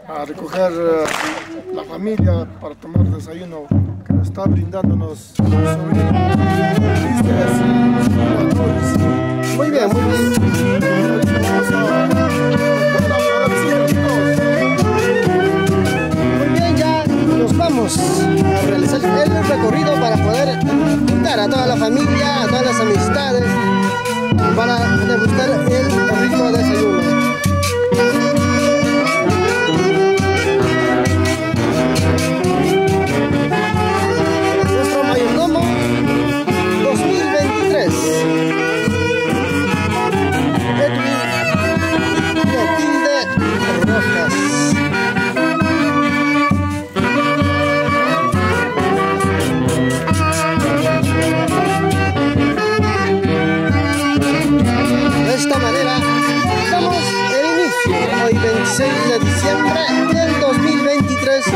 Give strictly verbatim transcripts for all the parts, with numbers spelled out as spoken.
a recoger uh, la familia para tomar desayuno que nos está brindándonos los sobrinos. Muy bien, muy bien. Muy bien, ya nos vamos a realizar el recorrido para poder invitar a toda la familia, a todas las amistades, para degustar el rico desayuno. Nuestro mayordomo dos mil veintitrés. Edwin Clotilde Rojas. De esta manera damos el inicio hoy veintiséis de diciembre del dos mil veintitrés.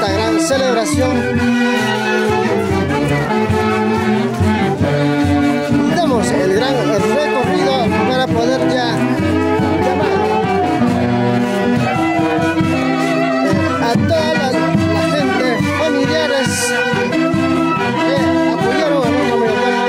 esta gran celebración. Y damos el gran recorrido para poder ya llamar eh, a toda la, la gente, familiares que apoyaron a nuestro mayordomo.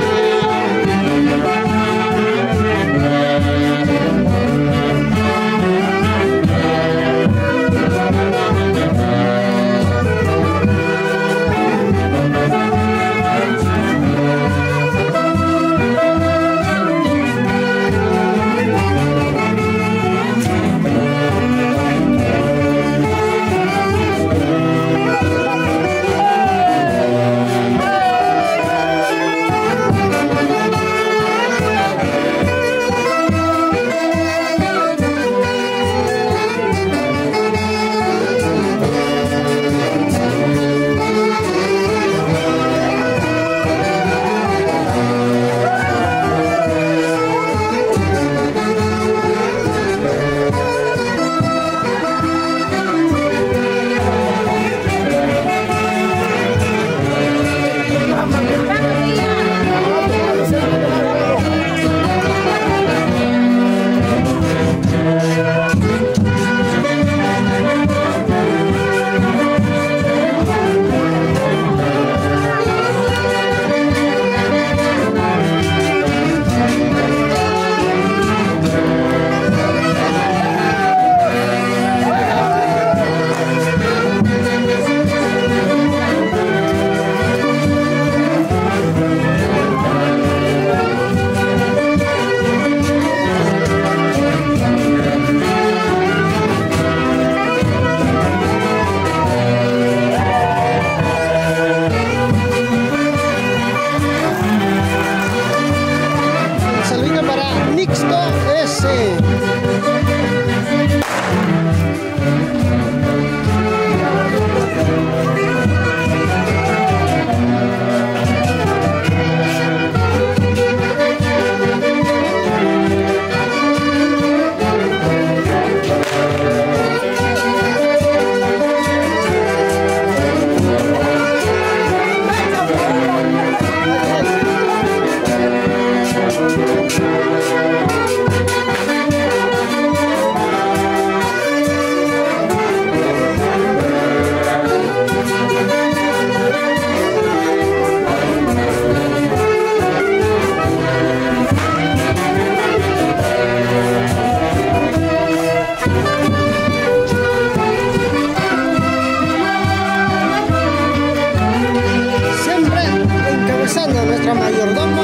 Nuestro mayordomo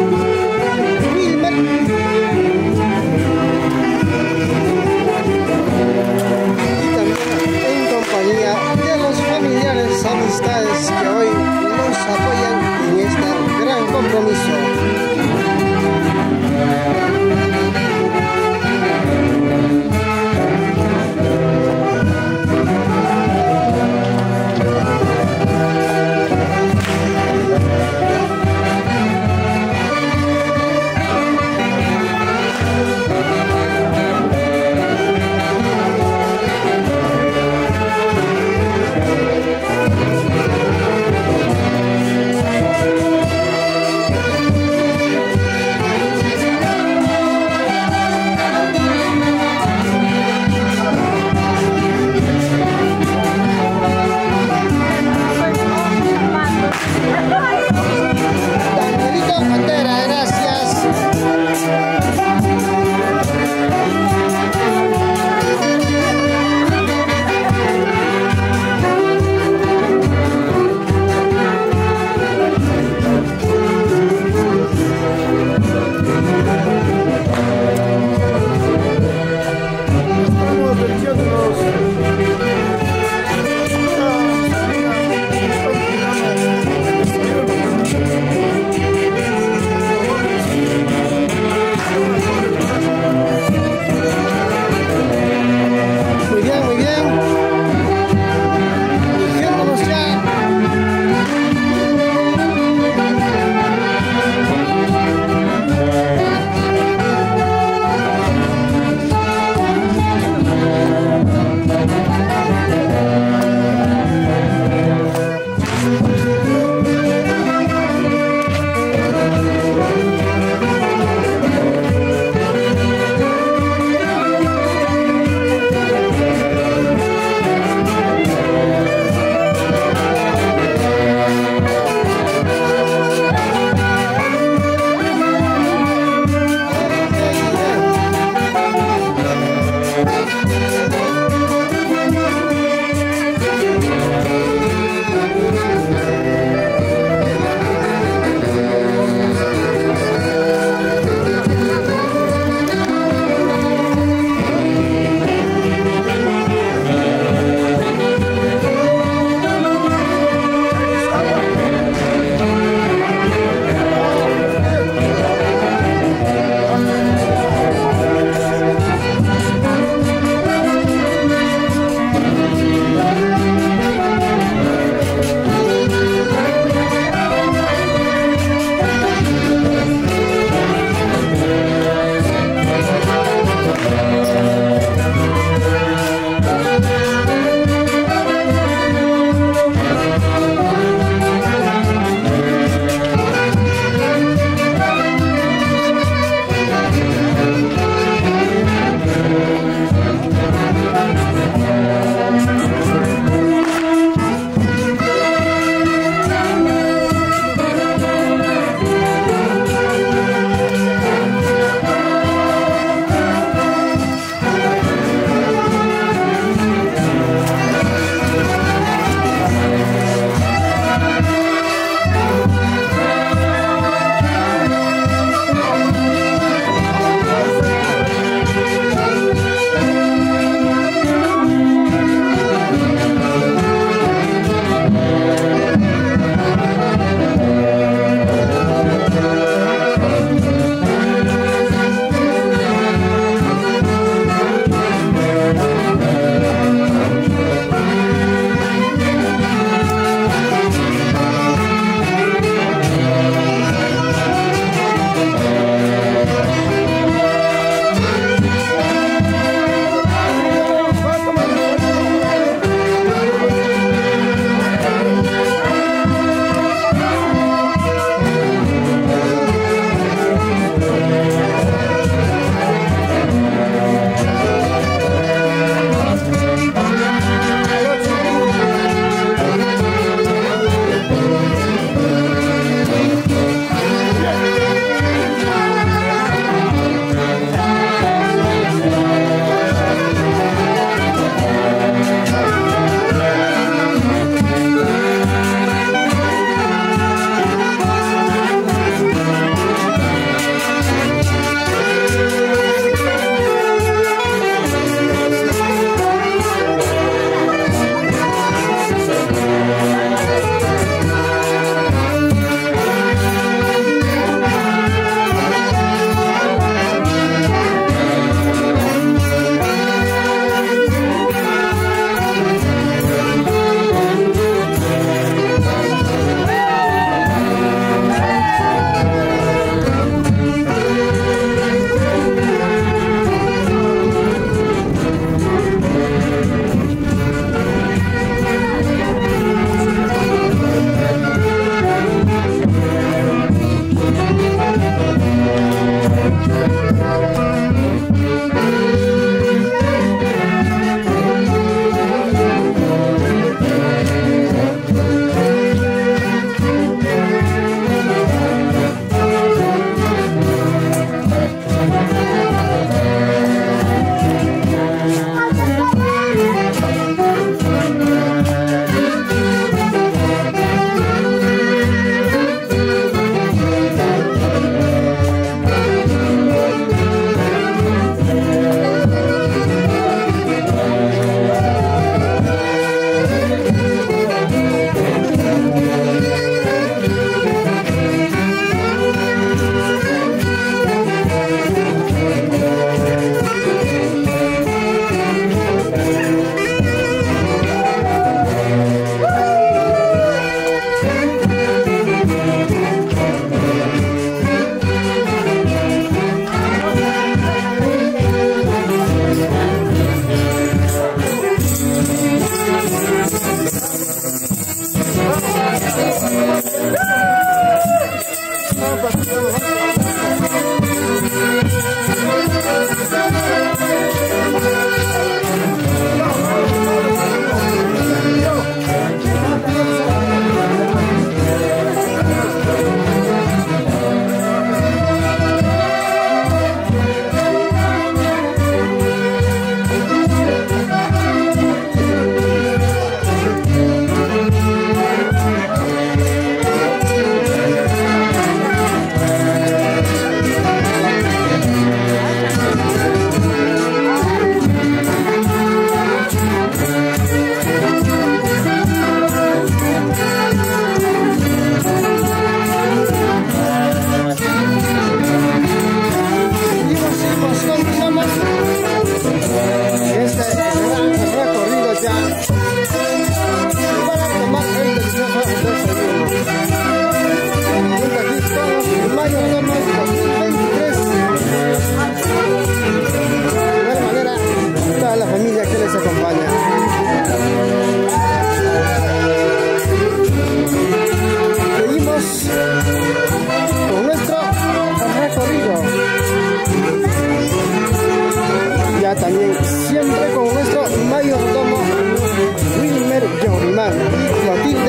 Wilmer, y también en compañía de los familiares, amistades que hoy nos apoyan en este gran compromiso.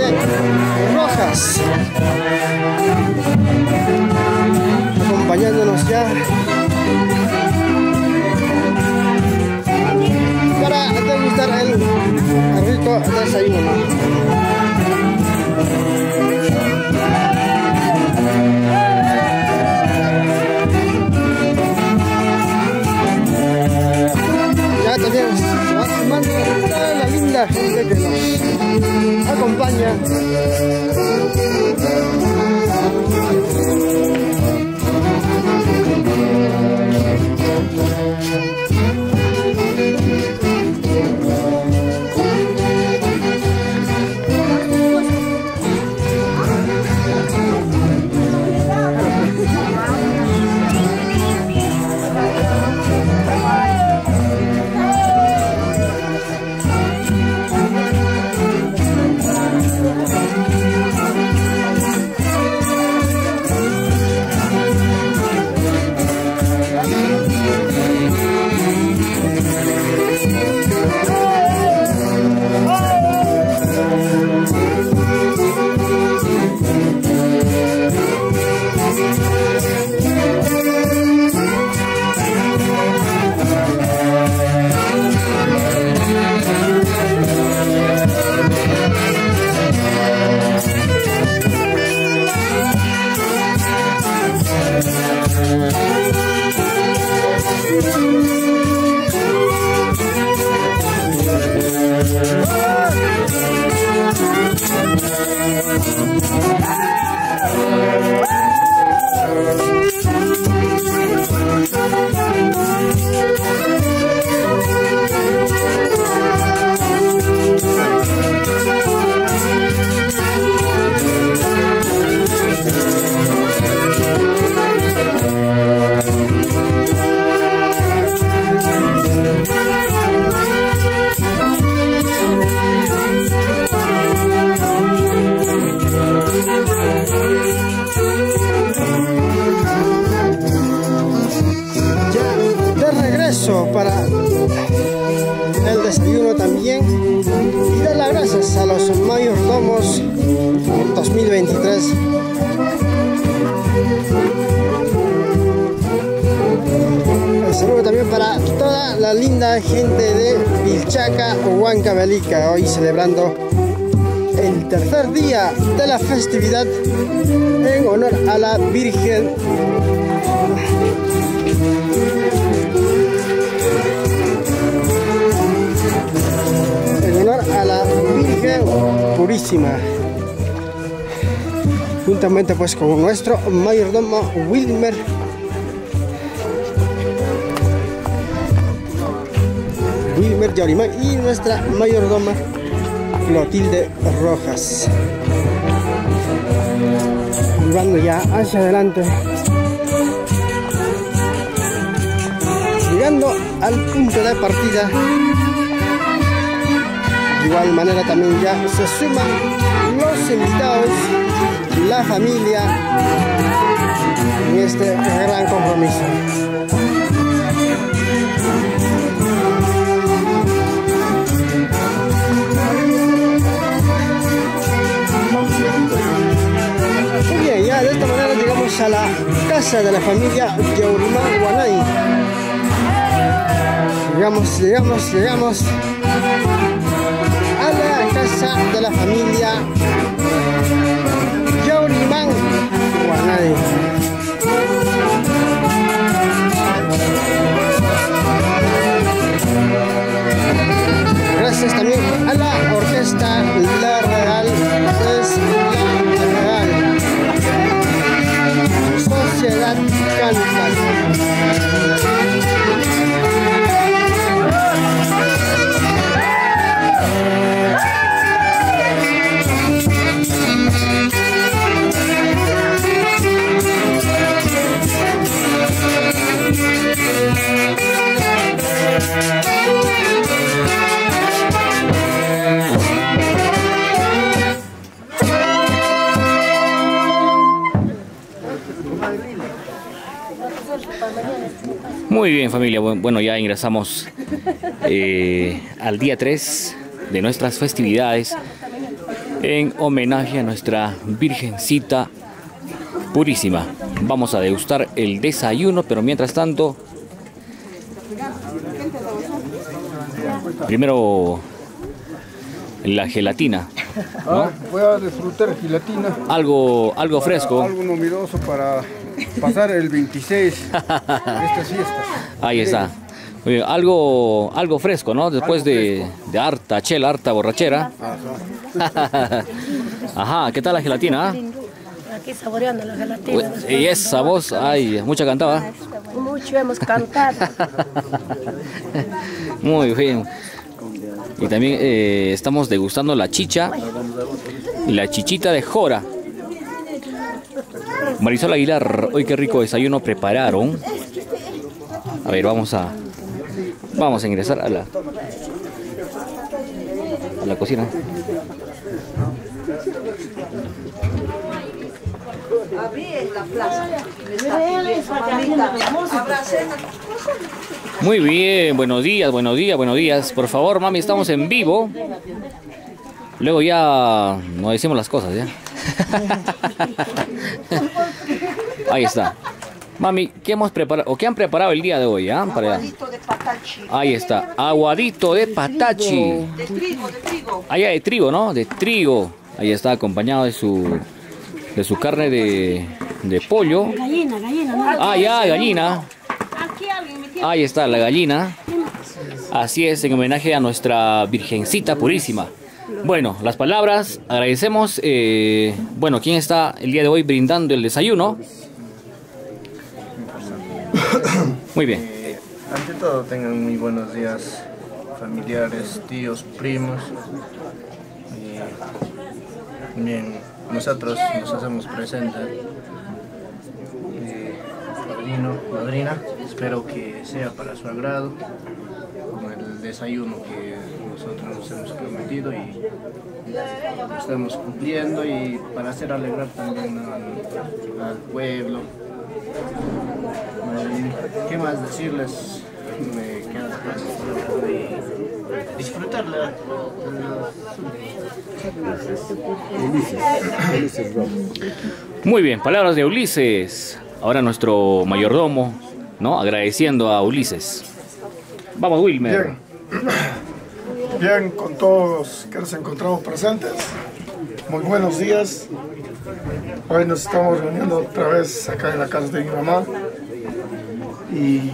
de Rojas, acompañándonos ya para degustar el rico desayuno. Ya también se va sumando toda la linda gente que nos acompaña. Para el desayuno también y dar las gracias a los mayordomos dos mil veintitrés. El saludo también para toda la linda gente de Vilchaca, Huancavelica, hoy celebrando el tercer día de la festividad en honor a la Virgen a la Virgen Purísima, juntamente pues con nuestro mayordomo Wilmer Wilmer Yaurimán y nuestra mayordoma Clotilde Rojas, llevando ya hacia adelante, llegando al punto de partida. De igual manera también ya se suman los invitados, la familia, en este gran compromiso. Muy bien, ya de esta manera llegamos a la casa de la familia Yaurimán Huanay. Llegamos, llegamos, llegamos a la casa de la familia Yaurimán Huanay. Gracias también a la orquesta La Real, es La Real Sociedad Campal. Muy bien, familia, bueno, ya ingresamos eh, al día tres de nuestras festividades en homenaje a nuestra Virgencita Purísima. Vamos a degustar el desayuno, pero mientras tanto, primero la gelatina, ¿no? Ah, voy a disfrutar gelatina. Algo, algo fresco. Algo novedoso para pasar el veintiséis de estas fiestas. Ahí está. Muy bien, algo, algo fresco, ¿no? Después de, de harta chela, harta borrachera. Ajá. Ajá, ¿qué tal la gelatina? Aquí saboreando la gelatina. Y esa voz, ay, mucha cantaba. Mucho hemos cantado. Muy bien. Y también eh, estamos degustando la chicha y la chichita de jora. Marisol Aguilar, hoy qué rico desayuno prepararon. A ver, vamos a vamos a ingresar a la a la cocina. Muy bien, buenos días, buenos días, buenos días. Por favor, mami, estamos en vivo. Luego ya no decimos las cosas, ¿ya? Ahí está. Mami, ¿qué hemos preparado o qué han preparado el día de hoy, ah? Para... Aguadito de patachi. Ahí está, aguadito de patachi. De trigo, de trigo. Ah, ya, de trigo, ¿no? De trigo. Ahí está, acompañado de su de su carne de, de pollo. Gallina, gallina. ¿No? Ah, ya, gallina. Aquí alguien me tiene. Ahí está la gallina. Así es, en homenaje a nuestra Virgencita Purísima. Bueno, las palabras, agradecemos. Eh, bueno, ¿quién está el día de hoy brindando el desayuno? Muy bien. Eh, ante todo, tengan muy buenos días, familiares, tíos, primos. Eh, bien, nosotros nos hacemos presentes. Eh, padrino, madrina, espero que sea para su agrado, con el desayuno que nosotros nos hemos prometido y lo estamos cumpliendo, y para hacer alegrar también al, al pueblo. ¿Qué más decirles? Me queda de disfrutarla. Muy bien, palabras de Ulises. Ahora nuestro mayordomo, ¿no? Agradeciendo a Ulises. Vamos, Wilmer. Bien, bien con todos que nos encontramos presentes. Muy buenos días. Hoy nos estamos reuniendo otra vez acá en la casa de mi mamá y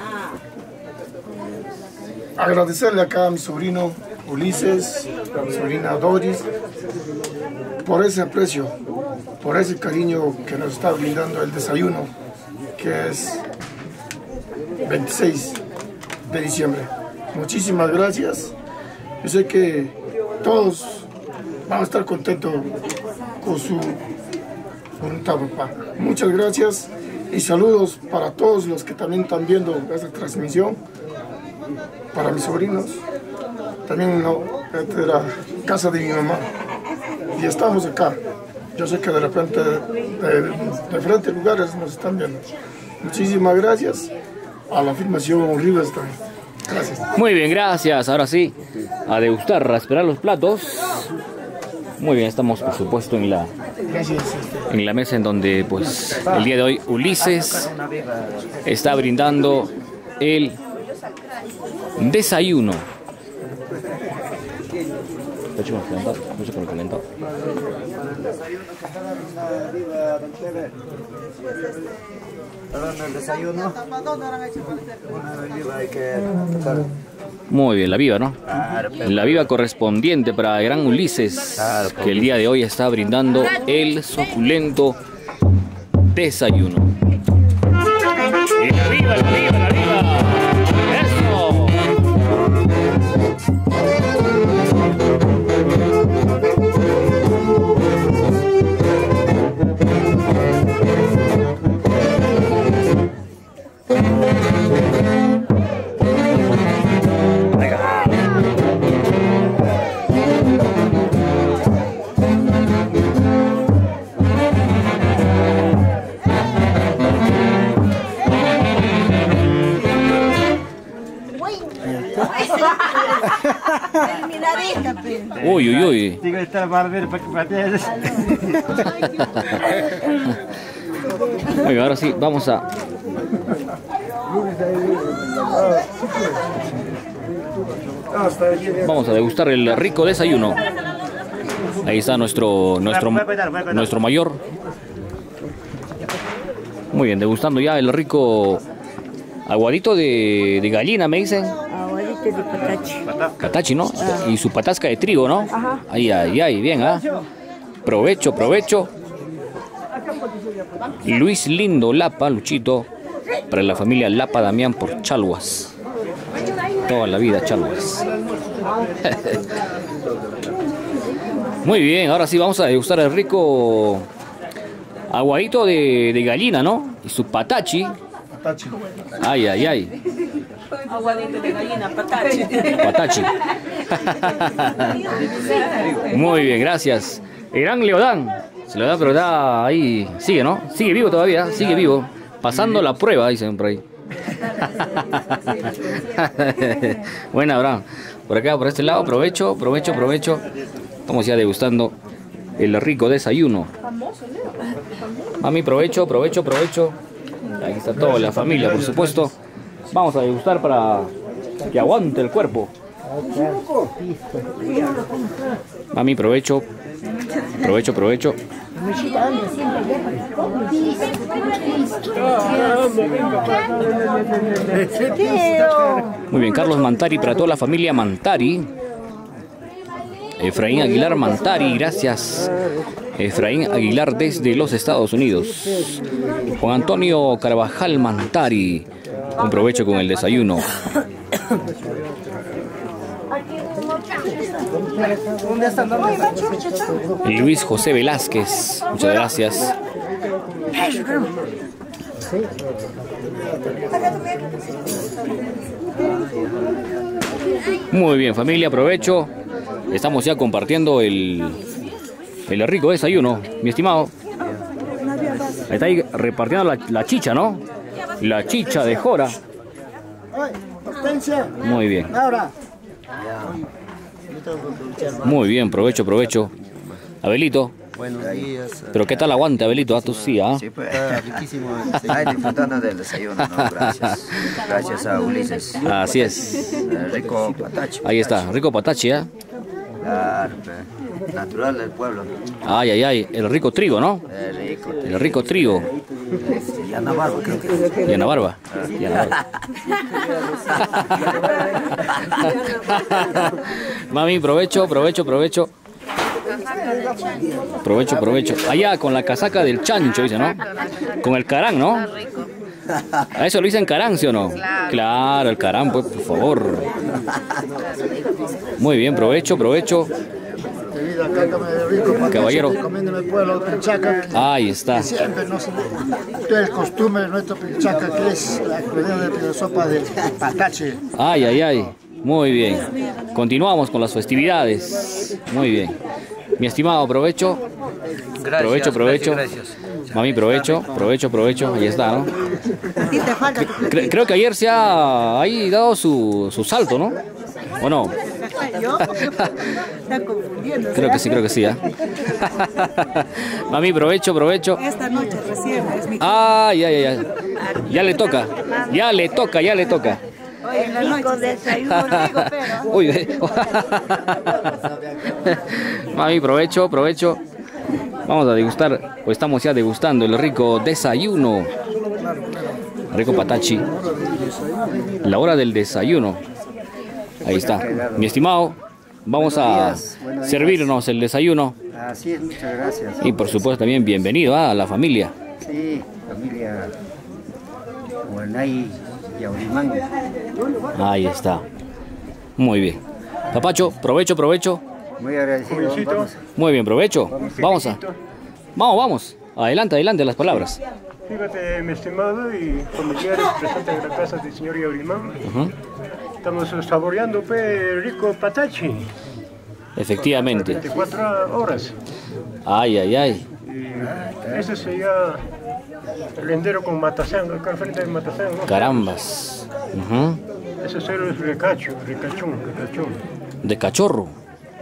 agradecerle acá a mi sobrino Ulises, a mi sobrina Doris, por ese aprecio, por ese cariño que nos está brindando el desayuno, que es veintiséis de diciembre. Muchísimas gracias. Yo sé que todos van a estar contentos con su voluntad, papá. Muchas gracias y saludos para todos los que también están viendo esta transmisión, para mis sobrinos, también no, de la casa de mi mamá. Y estamos acá. Yo sé que de repente de, de diferentes lugares nos están viendo. Muchísimas gracias a la Filmación Rivers también. Gracias. Muy bien, gracias. Ahora sí, a degustar, a esperar los platos. Muy bien, estamos por supuesto en la en la mesa en donde pues el día de hoy Ulises está brindando el desayuno. Muy bien, la viva, ¿no? La viva correspondiente para el gran Ulises, que el día de hoy está brindando el suculento desayuno. Y la viva, la viva, la viva. ¡Eso! Eliminadita, Uy, uy, uy. Digo, está barbero para que patees. Oiga, ahora sí, vamos a... Vamos a degustar el rico desayuno. Ahí está nuestro, nuestro, nuestro mayor. Muy bien, degustando ya el rico aguadito de, de gallina, me dicen. Aguadito de patachi. Patachi, ¿no? Y su patasca de trigo, ¿no? Ajá. Ay, ay, ay, bien, ¿ah? Provecho, provecho. Luis Lindo Lapa, Luchito, para la familia Lapa Damián por Chalhuas. Toda la vida Chalhuas. Muy bien, ahora sí vamos a degustar el rico aguadito de, de gallina, ¿no? Y su patachi. Patachi. Ay, ay, ay. Aguadito de gallina, patachi. Patachi. Muy bien, gracias. Irán Leodán. Se lo da, pero da ahí. Sigue, ¿no? Sigue vivo todavía, sigue vivo. Pasando la prueba, dicen por ahí. Buena, Abraham. Por acá, por este lado, provecho, provecho, provecho. Estamos ya degustando el rico desayuno. Mami, provecho, provecho, provecho. Ahí está toda la familia, por supuesto. Vamos a degustar para que aguante el cuerpo. Mami, provecho. Provecho, provecho. Muy bien, Carlos Mantari para toda la familia Mantari. Efraín Aguilar Mantari, gracias. Efraín Aguilar desde los Estados Unidos. Juan Antonio Carvajal Mantari. Un provecho con el desayuno. Luis José Velázquez, muchas gracias. Muy bien, familia, aprovecho. Estamos ya compartiendo el, el rico desayuno, mi estimado. Está ahí repartiendo la, la chicha, ¿no? La chicha de Jora. Muy bien. Muy bien, provecho, provecho. Abelito. Buenos días. Pero ¿qué tal aguante, Abelito? ¿Ah, tú sí, ah? Sí, pues, está riquísimo. Ay, disfrutando del desayuno, ¿no? Gracias. Gracias a Ulises. Así es. El rico patachi. Ahí está, rico patachi, ¿eh? Claro, pues, natural del pueblo. Ay, ay, ay, el rico trigo, ¿no? El rico. El rico trigo. Y Ana Barba, creo que. Y Ana Barba. Y Ana Barba. Mami, provecho, provecho, provecho. Provecho, provecho. Allá con la casaca del chancho, dice, ¿no? Con el carán, ¿no? A eso lo dicen carán, ¿sí o no? Claro, el carán, pues, por favor. Muy bien, provecho, provecho. Caballero. Ahí está. Siempre nos el costumbre de nuestro Pilchaca, que es la de sopa de patache. Ay, ay, ay. Muy bien. Continuamos con las festividades. Muy bien. Mi estimado, provecho. Gracias, Provecho, provecho. Gracias, gracias. Mami, provecho, provecho, provecho. Ahí está, ¿no? Cre- creo que ayer se ha ahí dado su, su salto, ¿no? ¿O no? Creo que sí, creo que sí, ¿eh? Mami, provecho, provecho. Esta noche recién es mi... Ay, ay, ay, ay. Ya le toca, ya le toca, ya le toca. Hoy en la noche desayuno, digo, pero... Uy, eh. Mami, provecho, provecho. Vamos a degustar, pues estamos ya degustando el rico desayuno. Rico patachi. La hora del desayuno. Ahí está. Mi estimado, vamos a servirnos el desayuno. Así es, muchas gracias. Y por supuesto también bienvenido a la familia. Sí, familia Huanay y Aurimán. Ahí está. Muy bien. Papacho, provecho, provecho. Muy agradecido. Vamos. Muy bien, provecho. Vamos a... Vamos, vamos. Adelante, adelante las palabras. Fíjate, mi estimado y familiares presentes en la casa del señor Yaurimán. Uh-huh. Estamos saboreando pues, rico patachi. Efectivamente. veinticuatro horas. Ay, ay, ay. Y ese sería el lendero con Matazán, acá al frente de Matazán, ¿no? Carambas. Uh-huh. Ese es el recacho, recachón, recachón. De cachorro.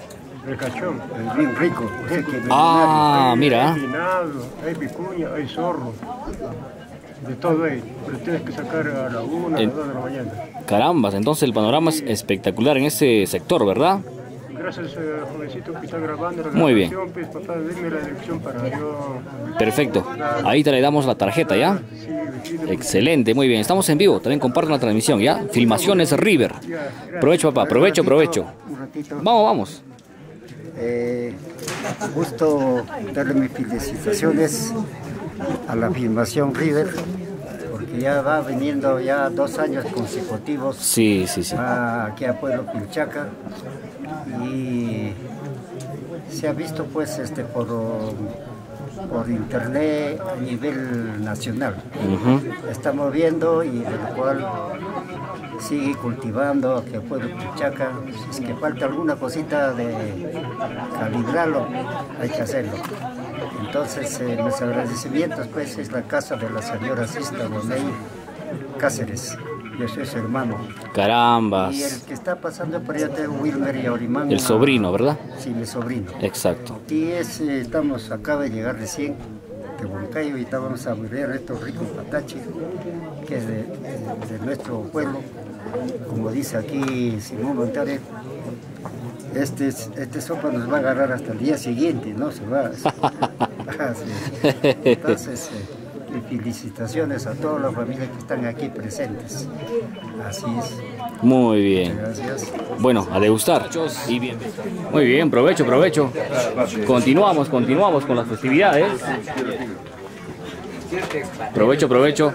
Recachón. Es bien rico. O sea que Ah, mira. Hay vinado, hay vicuña, hay zorro. De todo ahí. Pero tienes que sacar a la una, a El- las dos de la mañana. Carambas, entonces el panorama es espectacular en ese sector, ¿verdad? Gracias, eh, jovencito, que está grabando la Muy bien. grabación, pues, papá, dime la dirección para yo... Perfecto. Ahí te le damos la tarjeta, ¿ya? Excelente, muy bien. Estamos en vivo, también comparten la transmisión, ¿ya? Filmaciones River. Provecho, papá, provecho, provecho. Un ratito. Vamos, vamos. Eh, justo darle mis felicitaciones a la filmación River, porque ya va viniendo ya dos años consecutivos Sí, sí, sí. a- aquí a Pueblo Pilchaca y se ha visto pues este por, por internet a nivel nacional. Ujú. Estamos viendo y de lo cual sigue cultivando que Pueblo Pilchaca. Si es que falta alguna cosita de calibrarlo, hay que hacerlo. Entonces, eh, los agradecimientos, pues, es la casa de la señora Sista Boney Cáceres. Yo soy su hermano. Y el Carambas. que está pasando por allá es Wilmer y Aurimán. El sobrino, ¿verdad? Sí, mi sobrino. Exacto. Y es, eh, estamos, acaba de llegar recién de Huancayo y estábamos a ver estos ricos pataches, que es de, de- de nuestro pueblo. Como dice aquí Simón Montares, este, este sopa nos va a agarrar hasta el día siguiente, ¿no? Se va. Ah, sí. Entonces, eh, y felicitaciones a todas las familias que están aquí presentes. Así es. Muy bien. Gracias. Bueno, a degustar. Y bien. Muy bien, provecho, provecho. Continuamos, continuamos con las festividades. Provecho, provecho.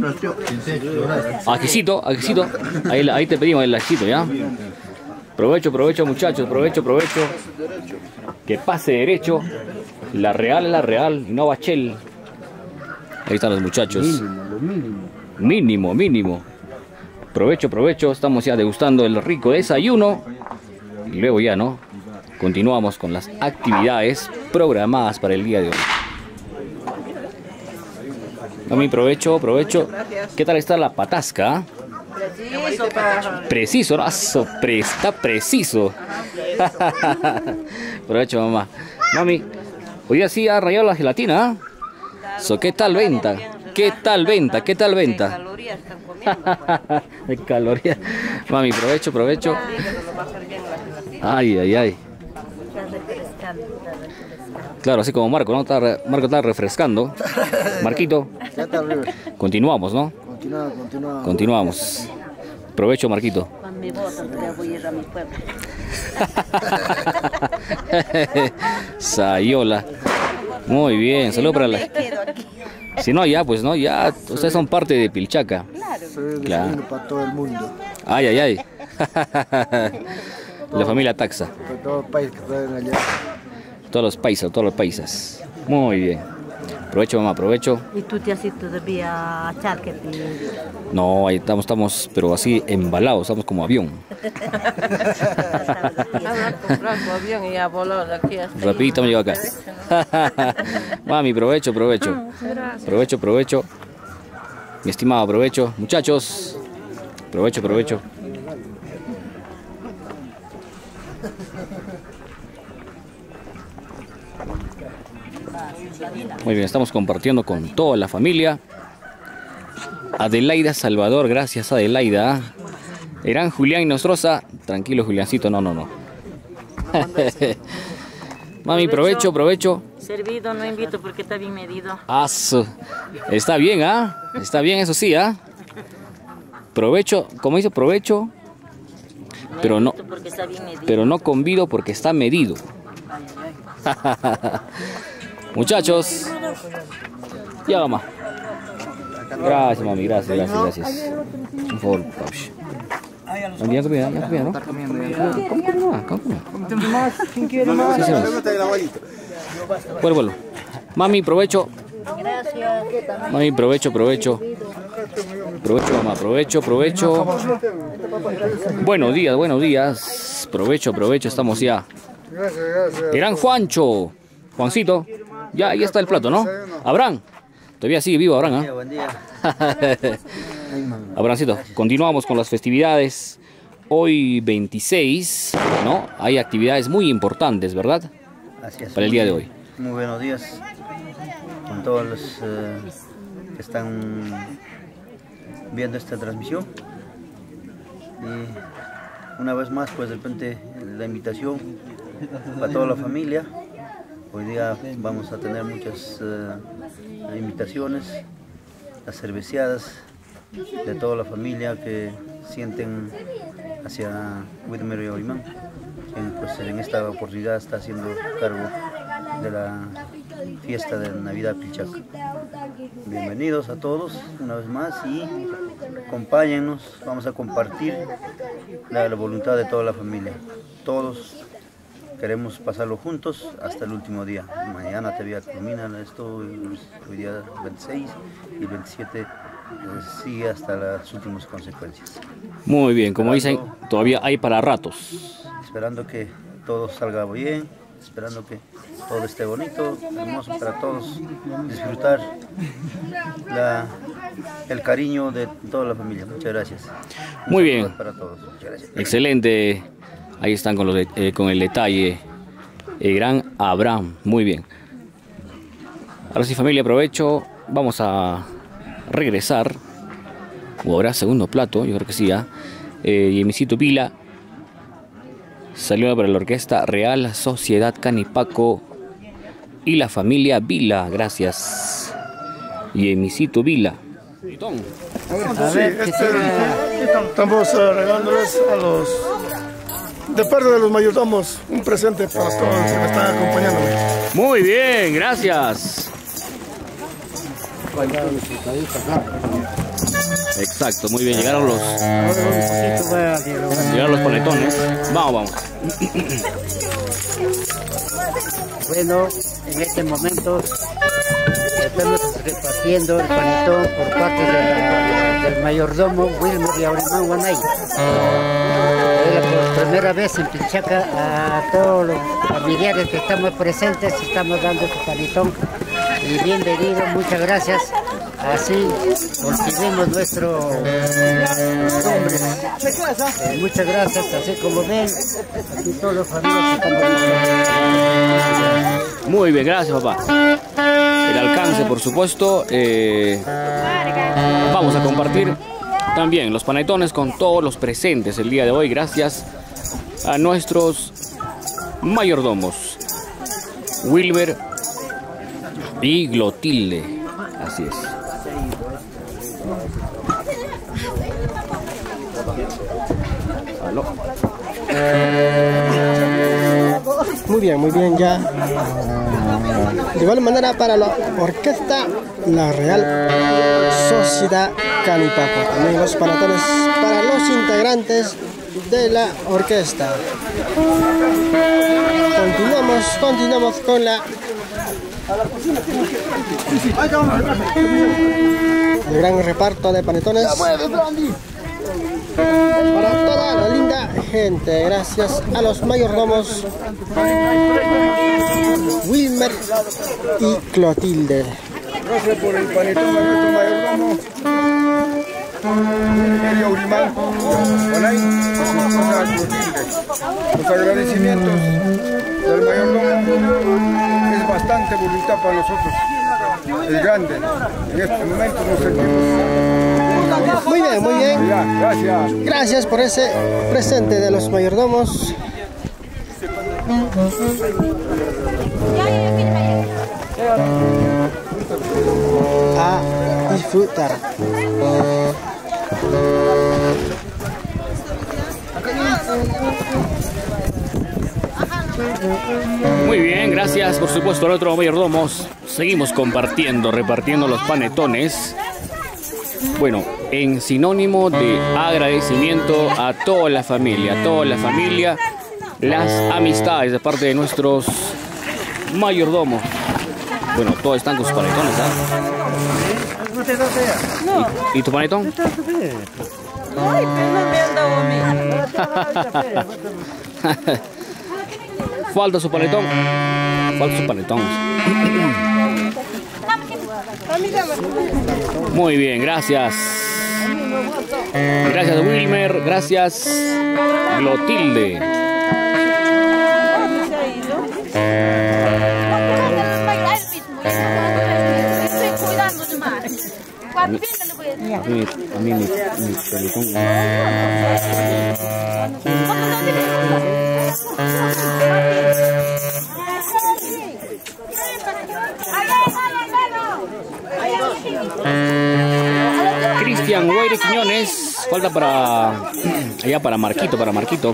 Ajicito, ajicito. Ahí, ahí te pedimos el ajicito, ¿ya? Provecho, provecho, muchachos, provecho, provecho. Que pase derecho. La real es la real y no bachel. Ahí están los muchachos. Mínimo, mínimo. Provecho, provecho. Estamos ya degustando el rico desayuno. Y luego ya, ¿no? Continuamos con las actividades programadas para el día de hoy. Mami, provecho, provecho. ¿Qué tal está la patasca? Preciso, ¿no? Aso, pre- está preciso. Provecho, mamá. Mami, hoy día sí ha rayado la gelatina. ¿Ah? So, ¿qué tal venta? ¿Qué tal venta? ¿Qué tal venta? Calorías están comiendo. De calorías. Mami, provecho, provecho. Ay, ay, ay. Está refrescando, está refrescando. Claro, así como Marco, ¿no? Está re- Marco está refrescando. Marquito, Ya está, River. continuamos, ¿no? Continúa, continúa. Continuamos. Provecho, Marquito. Cuando me votan, ya voy a ir a mi pueblo. Sayola. Muy bien, saludos para la... Me quedo aquí. Si no, ya, pues no, ya, ustedes son parte de Pilchaca. Soy Claro. desayuno para todo el mundo. Ay, ay, ay. La familia Taxa. Para todo el país que pueden allá. Todos los paisas, todos los paisas. Muy bien. Provecho, mamá, provecho. Y tú te haces todavía charque. No, ahí estamos, estamos, pero así embalados, estamos como avión. Habla comprar tu avión y ya voló de aquí hasta Rapidito me llego acá. Mami, provecho, provecho. Provecho, provecho. Mi estimado, provecho. Muchachos, provecho, provecho. Muy bien, estamos compartiendo con toda la familia. Adelaida Salvador, gracias Adelaida. Eran Julián y Nostroza. Tranquilo, Juliancito, no, no, no. Mami, provecho, provecho. Servido, no invito porque está bien medido. Aso. Está bien, ¿ah? Está bien, eso sí, ¿ah? Provecho, como dice, provecho. Pero no, Porque está bien medido. pero no convido porque está medido. Muchachos. Ya, mamá. Gracias, mami, gracias, gracias, gracias. Por favor, papi. Ya comida, ya comida, ¿no? Está comiendo, ya. ¿Cómo comida? ¿Quién quiere más? Sí, sí, vuelvo, vuelvo. Mami, provecho. Mami, provecho, provecho. Provecho, mamá, provecho, provecho. Buenos días, buenos días. Provecho, provecho, estamos ya. Gran Juancho. Juancito. Ya, ahí está el plato, ¿no? Abraham. Todavía sigue vivo Abraham, ¿ah? Buen día. Abrancito, continuamos con las festividades hoy veintiséis, ¿no? Hay actividades muy importantes, ¿verdad? Así es. Para el día de hoy. Muy buenos días con todos los eh, que están viendo esta transmisión. Y una vez más, pues de repente la invitación para toda la familia. Hoy día vamos a tener muchas uh, invitaciones, las cerveceadas de toda la familia que sienten hacia Wilmer y Aurimán, quien pues en esta oportunidad está haciendo cargo de la fiesta de Navidad Pilchaca. Bienvenidos a todos una vez más y acompáñennos, vamos a compartir la, la voluntad de toda la familia. Todos queremos pasarlo juntos hasta el último día. Mañana todavía termina esto, hoy día veintiséis y veintisiete eh, sigue hasta las últimas consecuencias. Muy bien, como dicen, todavía hay para ratos. Esperando que todo salga bien, esperando que todo esté bonito, hermoso para todos, disfrutar la, el cariño de toda la familia. Muchas gracias. Muy bien. Para todos. Muchas gracias. Excelente. Ahí están con, los de, eh, con el detalle. El gran Abraham. Muy bien. Ahora sí, familia, aprovecho. Vamos a regresar. O habrá segundo plato, yo creo que sí. ¿eh? Eh, Yemisito Vila. Salió para la Orquesta Real Sociedad Canipaco y la familia Vila. Gracias. Yemisito Vila. A ver, sí, este, estamos uh, regalándoles a los, de parte de los mayordomos, un presente para todos los que me están acompañando. Muy bien, gracias. Exacto, muy bien, llegaron los llegaron los panetones. Vamos, vamos. Bueno, en este momento estamos repartiendo el panetón por parte de la, del mayordomo Wilmer y Aurimán Guanay. Por primera vez en Pilchaca a todos los familiares que estamos presentes estamos dando este panetón. Y bienvenido, muchas gracias. Así cultivemos nuestro hombre. Eh, muchas gracias, así como ven, aquí todos los familiares estamos. Muy bien, gracias, papá. El alcance, por supuesto. Eh, vamos a compartir también los panetones con todos los presentes el día de hoy, gracias a nuestros mayordomos Wilmer y Glotilde. Así es. ¿Aló? Muy bien, muy bien ya. De igual manera para la orquesta La Real Sociedad Canipaco. También los panetones para los integrantes de la orquesta. Continuamos, continuamos con la el gran reparto de panetones para toda la linda gente, gracias a los mayordomos Wilmer y Clotilde. Gracias por el panetón a nuestro mayordomo Wilmer y Aurimán Guanay, los agradecimientos del mayordomo es bastante voluntad para nosotros, es grande. En estos momentos nos sentimos. Muy bien, muy bien. Gracias. Gracias por ese presente de los mayordomos. A disfrutar. Muy bien, gracias por supuesto al otro mayordomos. Seguimos compartiendo, repartiendo los panetones. Bueno, en sinónimo de agradecimiento a toda la familia, a toda la familia, las amistades de parte de nuestros mayordomos. Bueno, todos están con sus panetones, ¿ah? ¿Y, ¿Y tu panetón? Ay, no me han dado a mí. Falta su panetón. Falta su panetón. Muy bien, gracias. Gracias Wilmer, gracias Clotilde. A mí, a mí, a mí mi, mi pelotón. Cristian Guaire Quiñones, falta para allá para Marquito, para Marquito.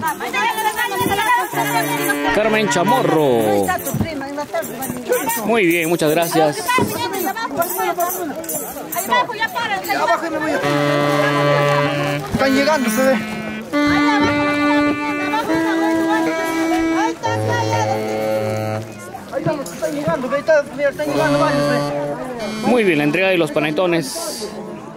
Carmen Chamorro. Muy bien, muchas gracias. Están llegando, se ve. Ahí estamos, están llegando, ahí está, mira, están llegando varios. Muy bien, la entrega de los panetones.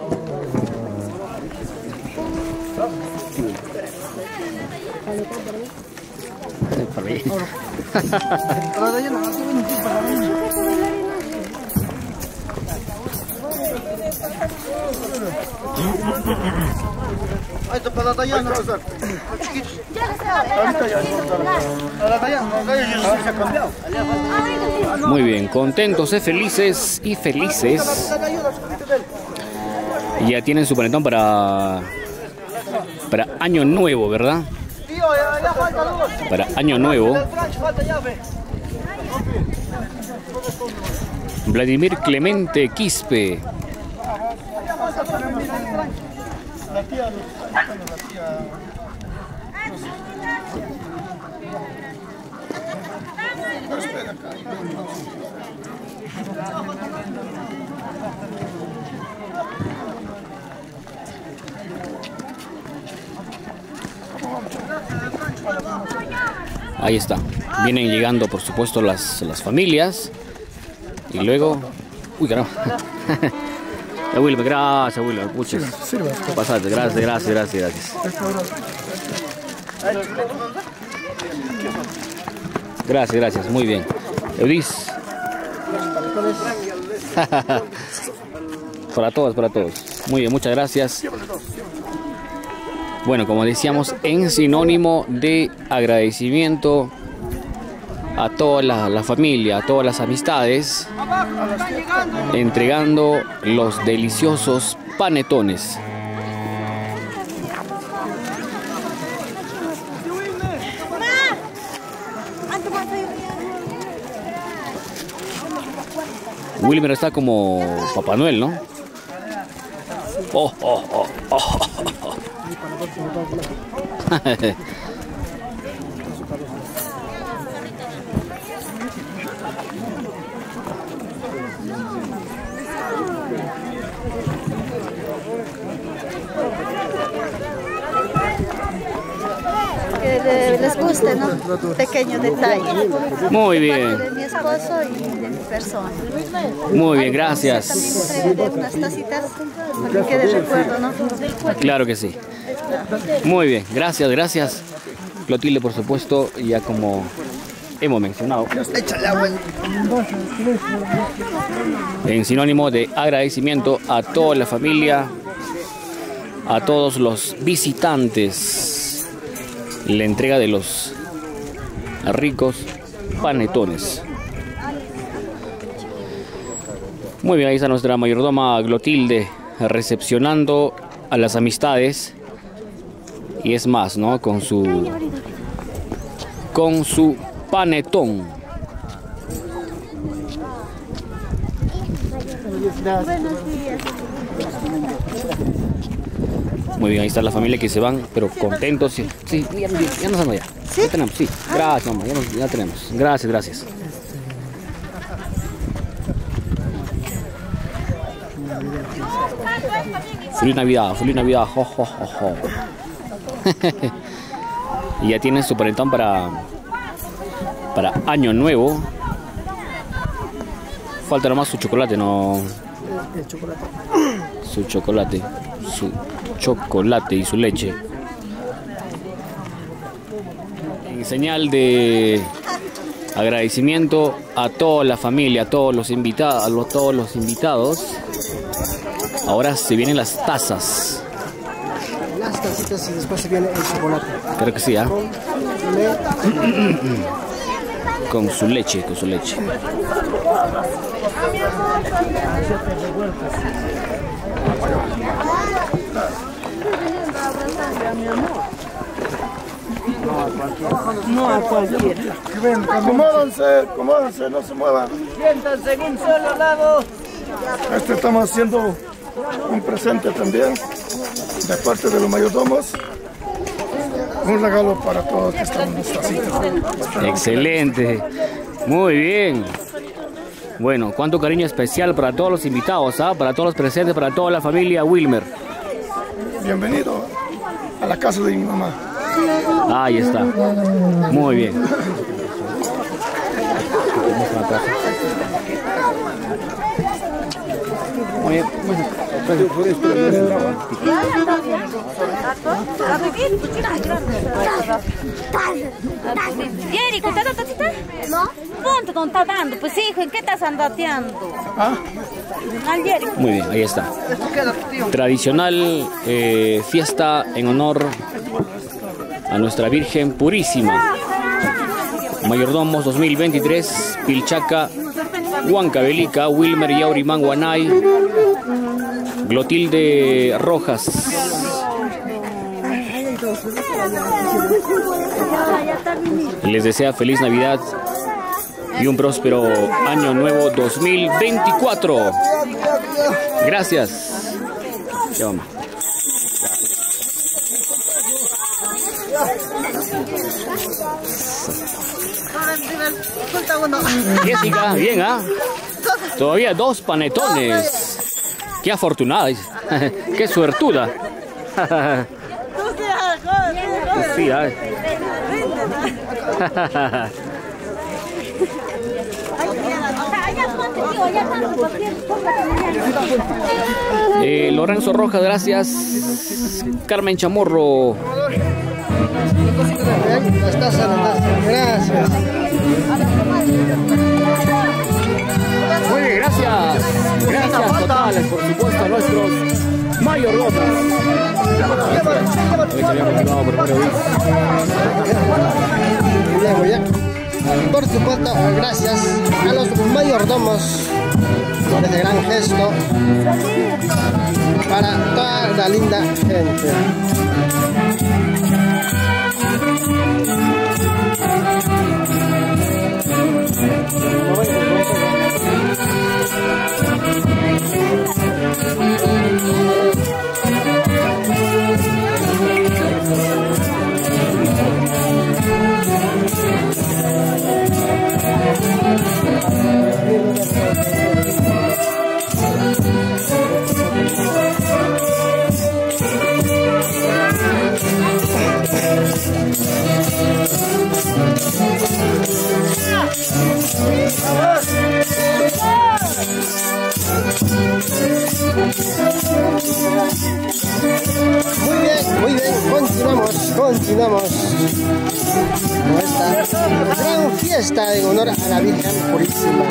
Esto para la Dayana, los chiquitos. Muy bien, contentos, eh, felices y felices. Y ya tienen su panetón para para año nuevo, ¿verdad? Para año nuevo. Vladimir Clemente Quispe. La tía, la tía. Ahí está. Vienen llegando, por supuesto, las, las familias. Y luego... Uy, caramba. Ya, Wilmer, gracias, Wilmer. Puches. Pasaste, gracias, gracias, gracias, gracias. Gracias, gracias, muy bien. Eudis. Para todos, para todos. Muy bien, muchas gracias. Bueno, como decíamos, en sinónimo de agradecimiento a toda la, la familia, a todas las amistades, entregando los deliciosos panetones. Wilmer está como Papá Noel, ¿no? Oh, oh, oh, oh, oh. Que les guste, ¿no? Pequeño detalle. Muy bien. De mi esposo y de mi persona. Muy bien, gracias. También de unas tacitas para que quede recuerdo, ¿no? Claro que sí. Muy bien, gracias, gracias. Clotilde, por supuesto, ya como hemos mencionado, en sinónimo de agradecimiento a toda la familia, a todos los visitantes, la entrega de los ricos panetones. Muy bien, ahí está nuestra mayordoma Clotilde recepcionando a las amistades. Y es más, ¿no? Con su con su panetón. Muy bien, ahí está la familia que se van, pero contentos. Sí, sí, ya, ya nos estamos allá. ¿Sí? Ya tenemos, sí. Gracias, mamá, ya, nos, ya tenemos. Gracias, gracias. Feliz Navidad, feliz Navidad. Jo, jo, jo, jo. Y ya tienen su panetón para para año nuevo. Falta nomás su chocolate, no. El chocolate. Su chocolate, su chocolate y su leche. En señal de agradecimiento a toda la familia, a todos los invitados, a todos los invitados, Ahora se vienen las tazas. Las tacitas y después se viene el chocolate. Creo que sí, ¿ah? ¿eh? Con su leche, con su leche. No a cualquiera. Acomódense, acomódense, no se muevan. Siéntanse en un solo lado. Este estamos haciendo un presente también de parte de los mayordomos. Un regalo para todos que están en esta cita. Excelente. Muy bien. Bueno, cuánto cariño especial para todos los invitados, ¿ah? Para todos los presentes, para toda la familia Wilmer. Bienvenido a la casa de mi mamá. Ahí está. Muy bien. Muy bien. Yeri, ¿cuánto tatita? No. ¿Cuánto no está dando? Pues hijo, ¿en qué estás andateando? ¿Ah? Al Yeri. Muy bien, ahí está. Tradicional eh, fiesta en honor a nuestra Virgen Purísima. Mayordomos dos mil veintitrés, Pilchaca, Huancavelica, Wilmer Yaurimán Guanay, Glotilde Rojas. Les desea feliz Navidad y un próspero año nuevo dos mil veinticuatro. Gracias. Ya vamos. Jessica, bien, ¿ah? ¿eh? Todavía dos panetones. Qué afortunada, qué suertuda. Sí, ¿eh? eh, Lorenzo Rojas, gracias. Carmen Chamorro. Gracias. Muy bien, gracias. Gracias totales, por supuesto, a nuestros mayordomos. Por supuesto, gracias a los mayordomos por este gran gesto para toda la linda gente. Muy bien, muy bien, continuamos, continuamos con esta gran fiesta en honor a la Virgen Purísima.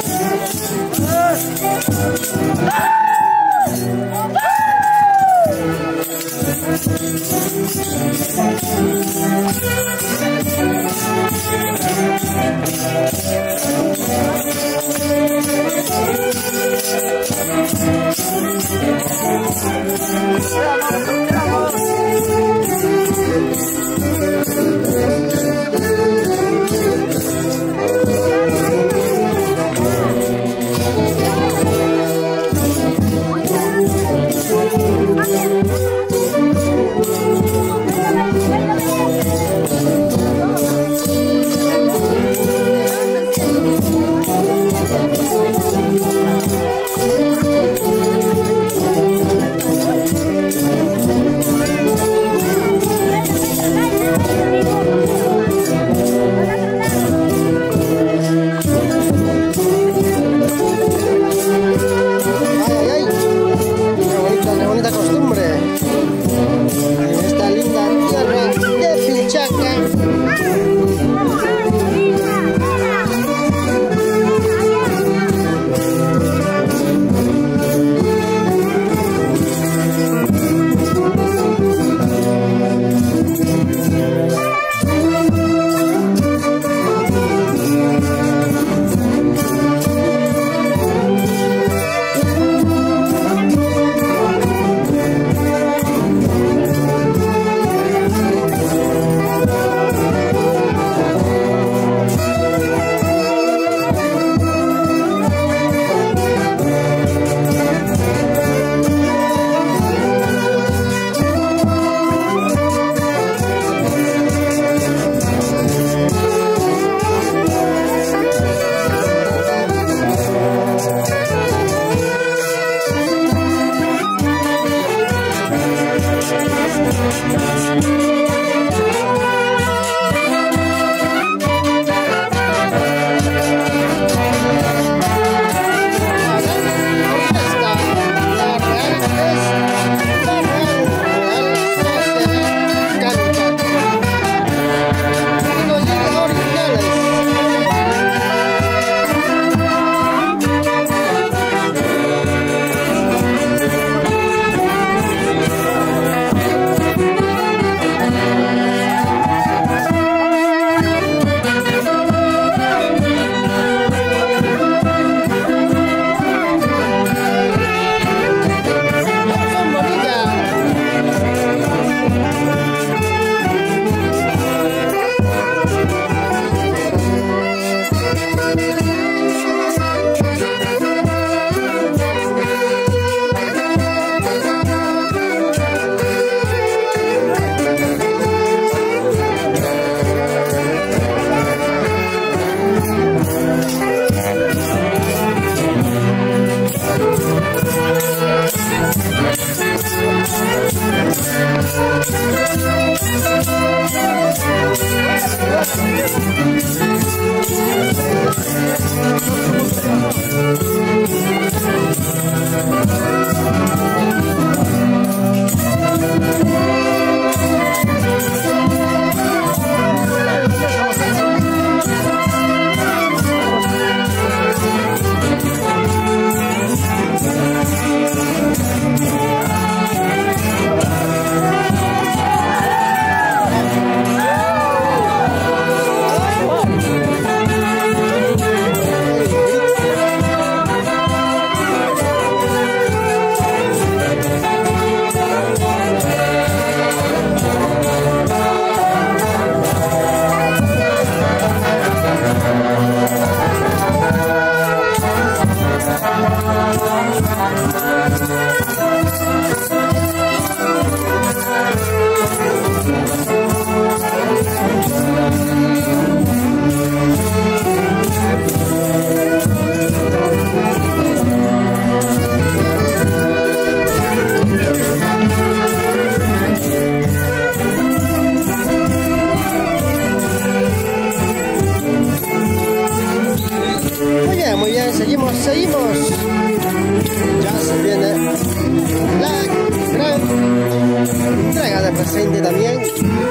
seguimos. Ya se viene la gran entrega de presente también.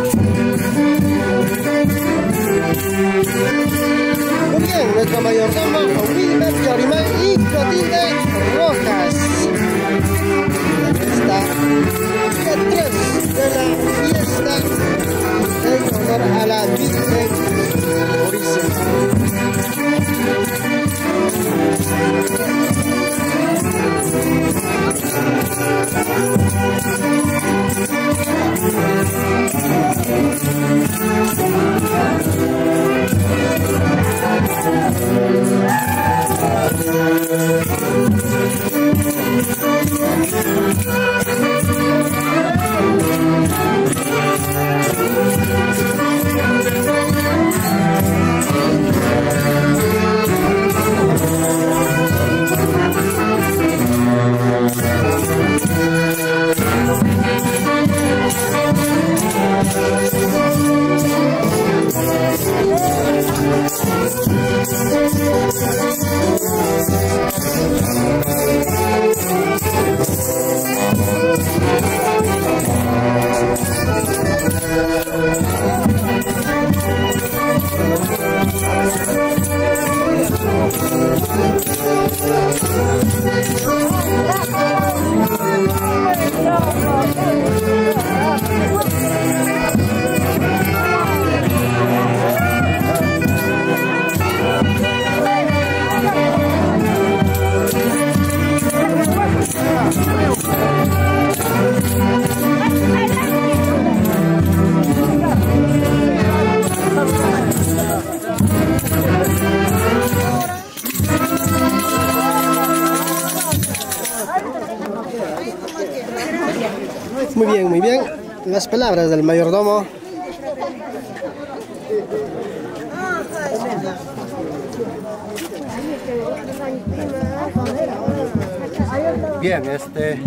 Muy bien, nuestro mayordomo Wilmer Yorimán y Clotilde Rojas. Esta día tres de la fiesta en honor a la Virgen Purísima. Muy bien, muy bien. Las palabras del mayordomo. Bien, este,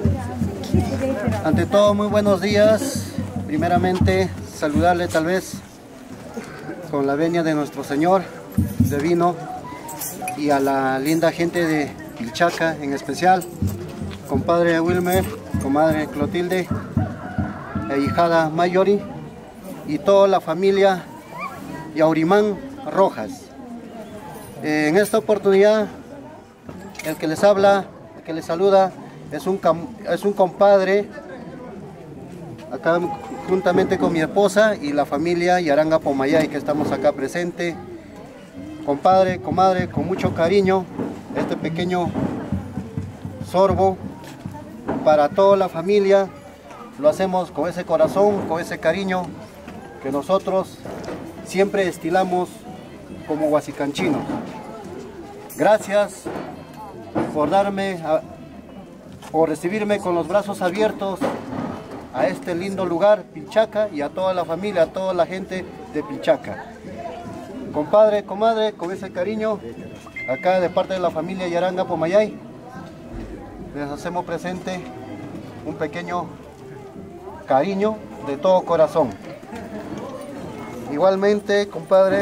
ante todo muy buenos días. Primeramente saludarle tal vez con la venia de nuestro Señor de vino y a la linda gente de Pilchaca en especial, compadre Wilmer, comadre Clotilde, e hijada Mayori y toda la familia Yorimán Rojas. Eh, en esta oportunidad el que les habla, el que les saluda es un, es un compadre, acá juntamente con mi esposa y la familia Yaranga Pomayay, que estamos acá presente. Compadre, comadre, con mucho cariño, este pequeño sorbo para toda la familia, lo hacemos con ese corazón, con ese cariño que nosotros siempre estilamos como huasicanchinos. Gracias por darme, a, por recibirme con los brazos abiertos a este lindo lugar, Pilchaca, y a toda la familia, a toda la gente de Pilchaca. Compadre, comadre, con ese cariño, acá de parte de la familia Yaranga Pomayay, les hacemos presente un pequeño cariño de todo corazón. Igualmente, compadre,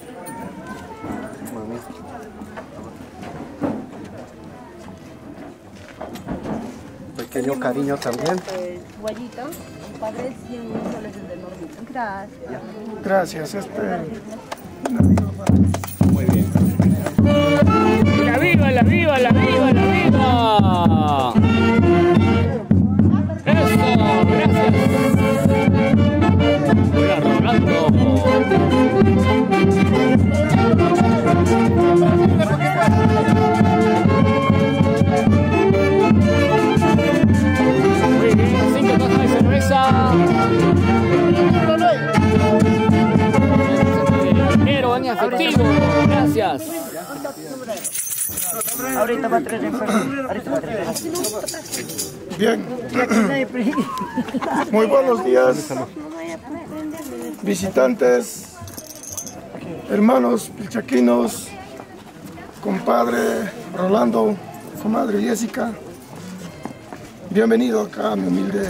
pequeño cariño también. Guayito, compadre, cien soles de normita. Gracias. Gracias. Este... Muy bien. ¡La viva, la viva, la viva, la viva! ¡Eso! ¡Gracias! ¡Hola, Rolando! Muy bien, cinco tazas de cerveza. Dinero en efectivo. Gracias. Ahorita va a traer enfermo. Ahorita va a traer. Bien. Muy buenos días, visitantes, hermanos pilchaquinos, compadre Rolando, comadre Jessica. Bienvenido acá a mi humilde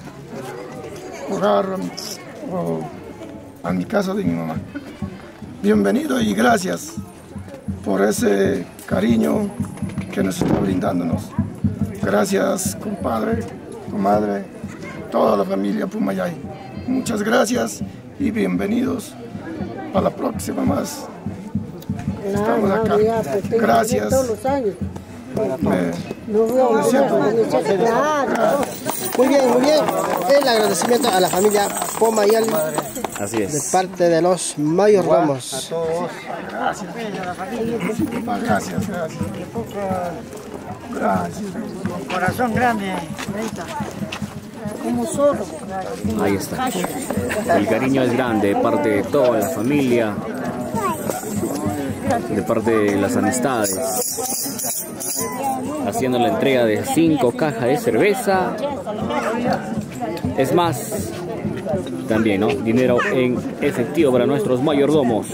hogar o a mi casa de mi mamá. Bienvenido y gracias por ese cariño, que nos está brindándonos. Gracias, compadre, comadre, toda la familia Pumayay. Muchas gracias y bienvenidos a la próxima más. Estamos acá. Gracias. Me, me siento. Muy bien, muy bien. El agradecimiento a la familia Pumayay. Así es. De parte de los mayordomos. A todos. Gracias. Gracias, gracias. Gracias. Corazón grande. Como solo. Ahí está. El cariño es grande de parte de toda la familia, de parte de las amistades. Haciendo la entrega de cinco cajas de cerveza. Es más, también, ¿no? Dinero en efectivo para nuestros mayordomos.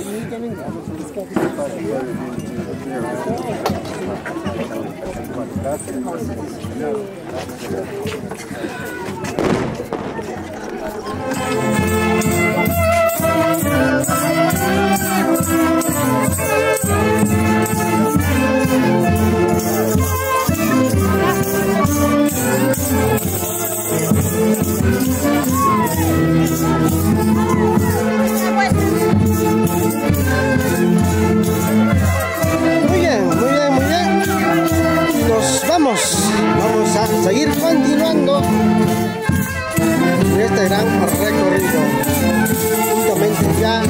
Muy bien, muy bien, muy bien. Nos vamos, vamos a seguir continuando en este gran recorrido. Juntamente ya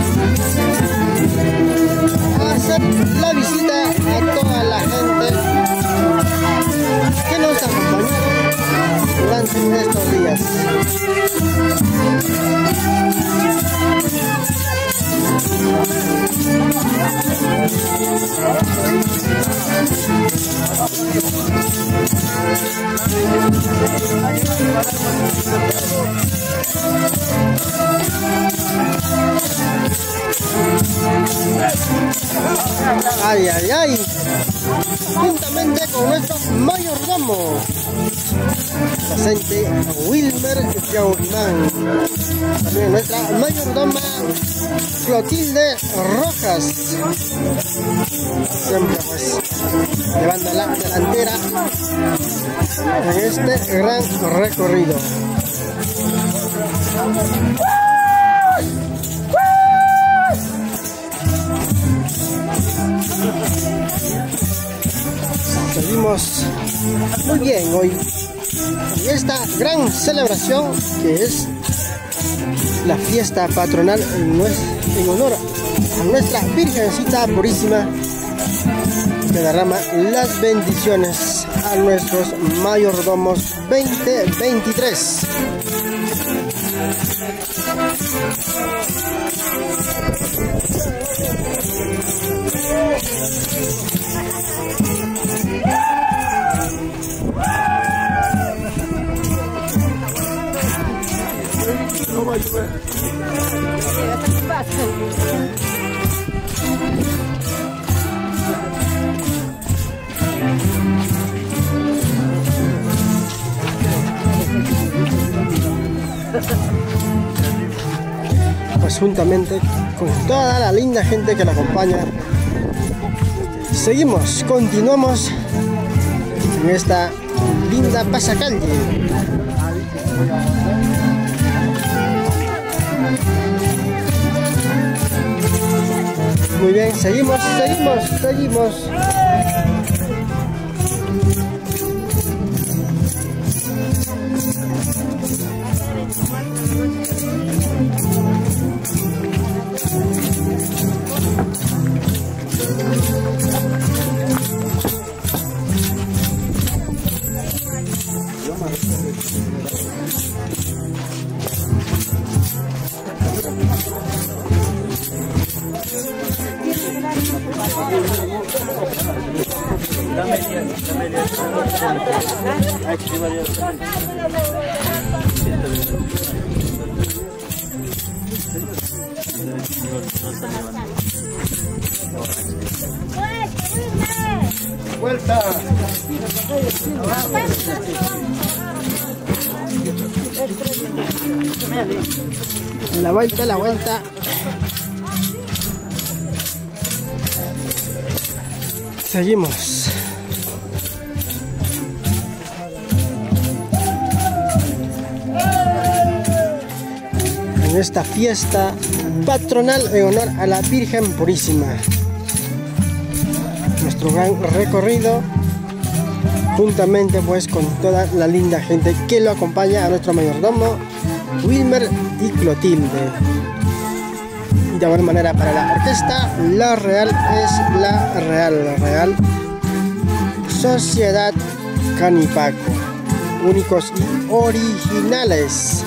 a hacer la visita a toda la gente que nos acompañó durante estos días. Ay, ay, ay. Juntamente con nuestro mayordomo, docente Wilmer Yaurimán. También nuestra mayordoma Clotilde Rojas. Siempre pues llevando la delantera en este gran recorrido. Seguimos muy bien hoy en esta gran celebración que es la fiesta patronal en, en honor a nuestra Virgencita Purísima, que derrama las bendiciones a nuestros mayordomos veinte veintitrés. No va a llover. Pues juntamente con toda la linda gente que la acompaña, seguimos, continuamos en esta linda pasacalle. Muy bien, seguimos, seguimos, seguimos. Vuelta. La vuelta, la vuelta. Seguimos. en esta fiesta patronal en honor a la Virgen Purísima. Nuestro gran recorrido, juntamente pues con toda la linda gente que lo acompaña, a nuestro mayordomo Wilmer y Clotilde. Y de alguna manera para la orquesta, la Real es la Real, la Real Sociedad Canipaco, únicos y originales.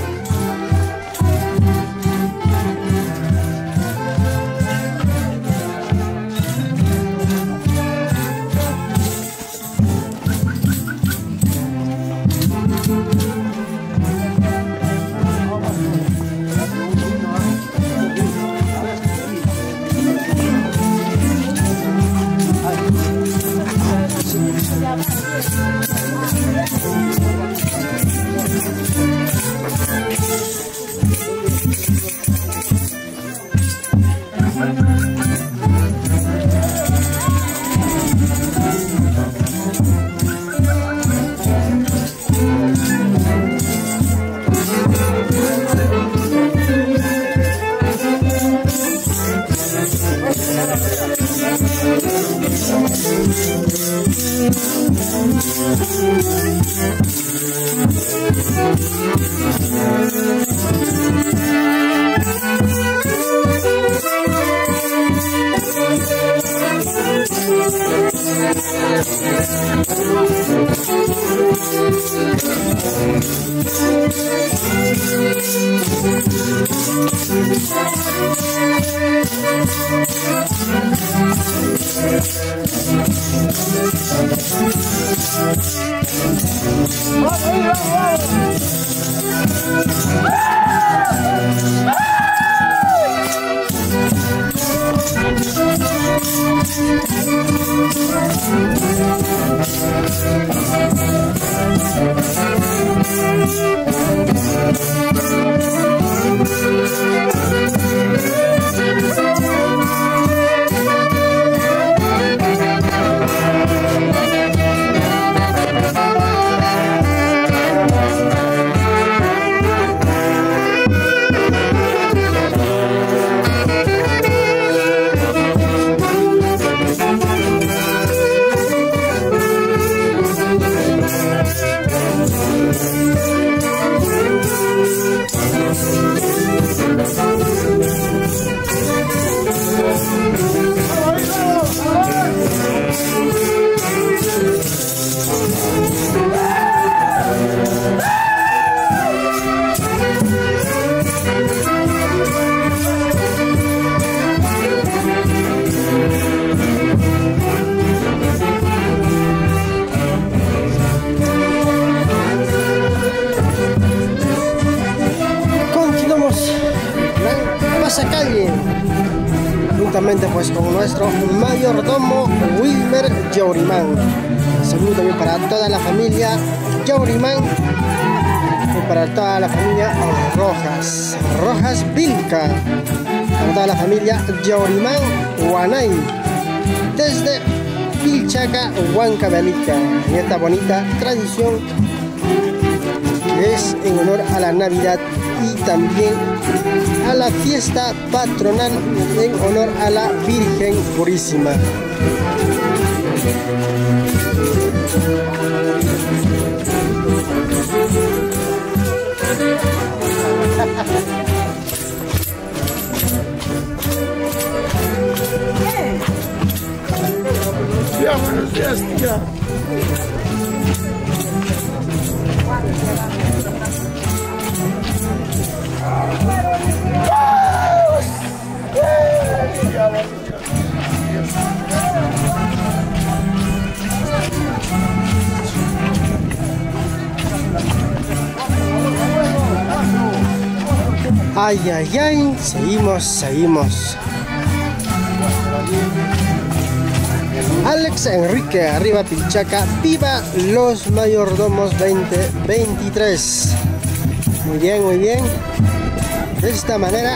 Juntamente pues con nuestro mayordomo Wilmer Yaurimán. Saludo también para toda la familia Yaurimán y para toda la familia Rojas, Rojas Vilca, para toda la familia Yaurimán Huanay, desde Pilchaca, Huancavelica, en esta bonita tradición que es en honor a la Navidad y también a la fiesta patronal en honor a la Virgen Purísima. Ya, buenos días, tía. Ay, ay, ay, seguimos, seguimos. Alex Enrique, arriba Pilchaca, viva los mayordomos veinte veintitrés. Muy bien, muy bien. De esta manera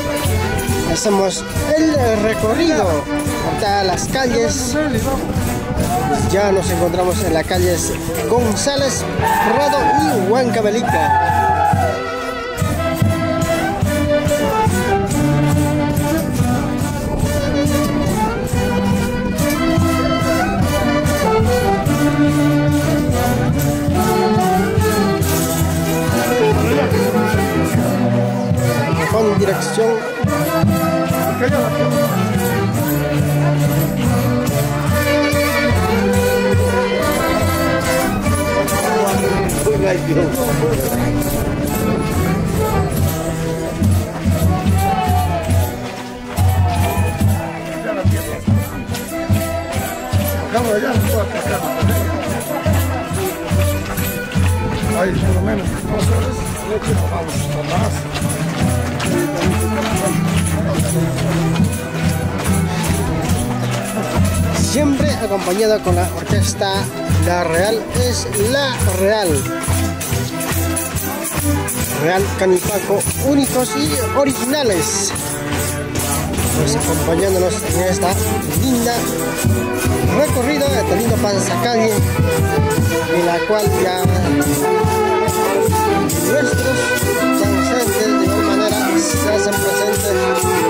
hacemos el recorrido hasta las calles Ya nos encontramos en la calle González Prado y Huancavelica. Con dirección Ahí por lo menos dos horas, vamos a más. Siempre acompañado con la orquesta La Real es La Real. Real Canipaco, únicos y originales. Pues acompañándonos en esta linda recorrido, esta linda pasacalle, en la cual ya nuestros danzantes de igual manera se hacen presentes.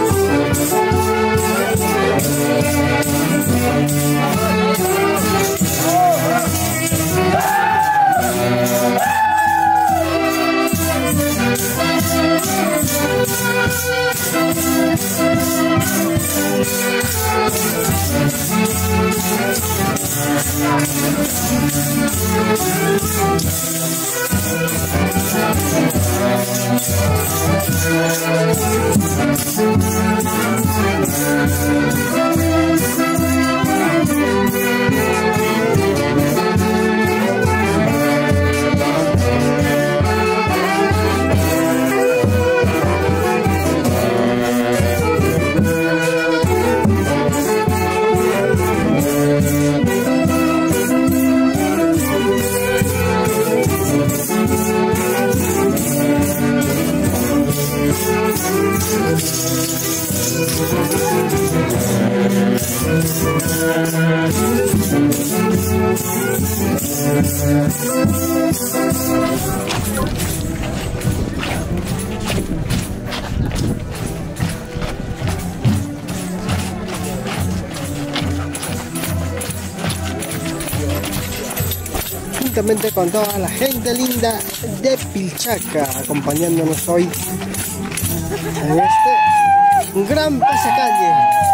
Juntamente con toda la gente linda de Pilchaca, acompañándonos hoy en este gran pasacalle.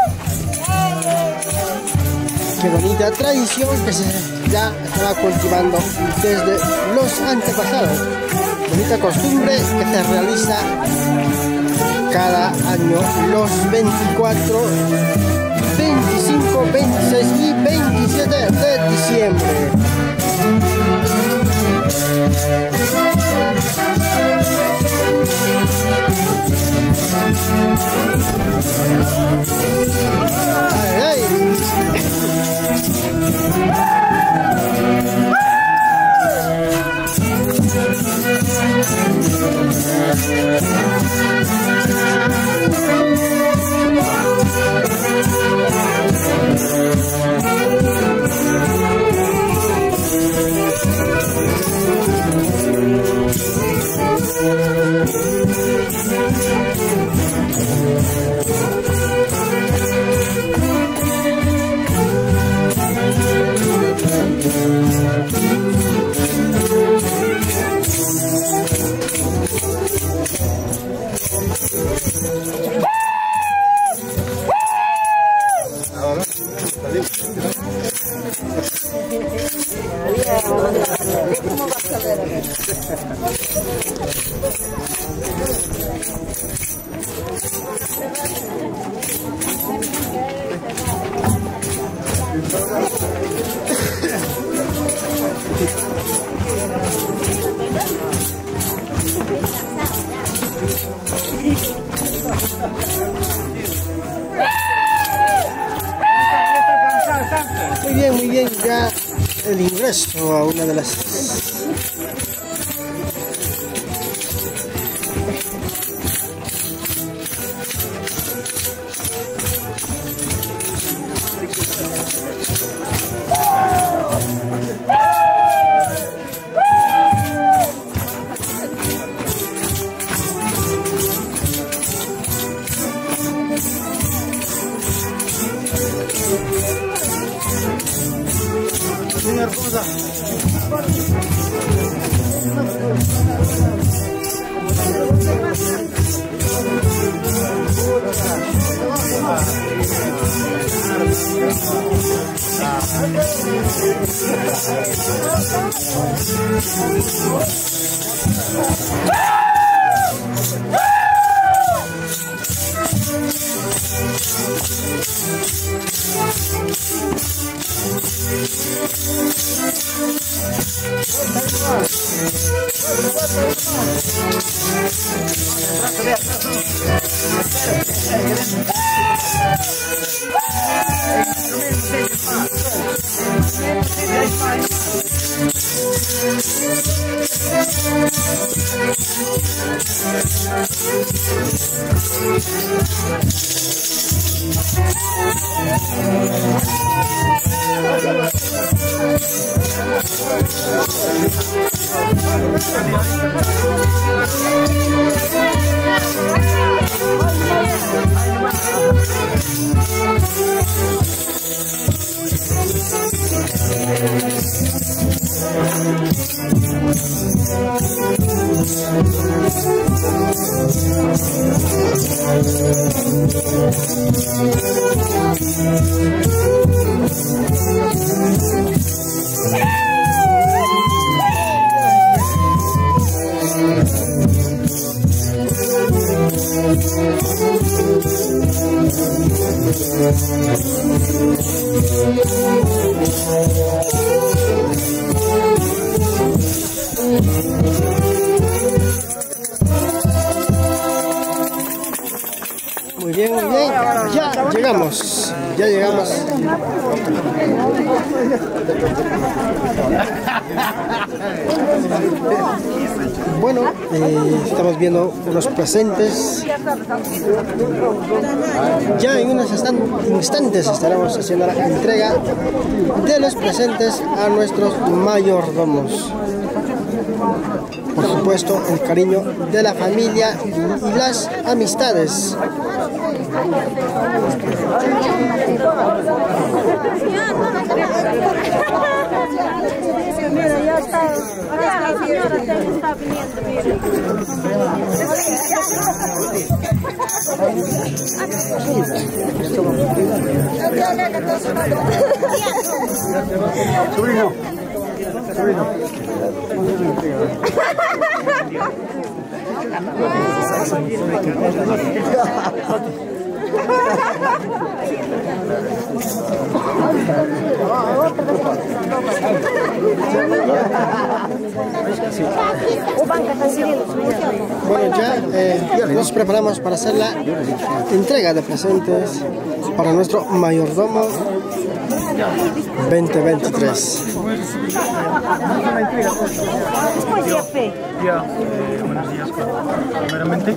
Qué bonita tradición que se ya estaba cultivando desde los antepasados. Bonita costumbre que se realiza cada año los veinticuatro, veinticinco, veintiséis y veintisiete de diciembre. Ay, ay. Muy bien, muy bien, ya el ingreso a una de las Muy bien, muy bien. Ya llegamos. Ya llegamos. Bueno, eh, estamos viendo los presentes. Ya en unos instantes estaremos haciendo la entrega de los presentes a nuestros mayordomos. Por supuesto, el cariño de la familia y las amistades. Mira, ya está, ya está viniendo, Sobrino, sobrino. Bueno, ya eh, nos preparamos para hacer la entrega de presentes para nuestro mayordomo veinte veintitrés. Ya, eh, buenos días. Primeramente,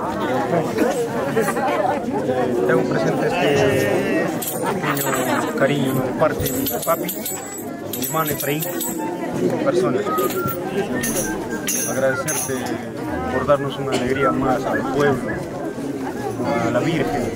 tengo un presente este pequeño cariño de parte de mi papi, mi hermano Efraín, persona. Agradecerte por darnos una alegría más al pueblo, a la Virgen.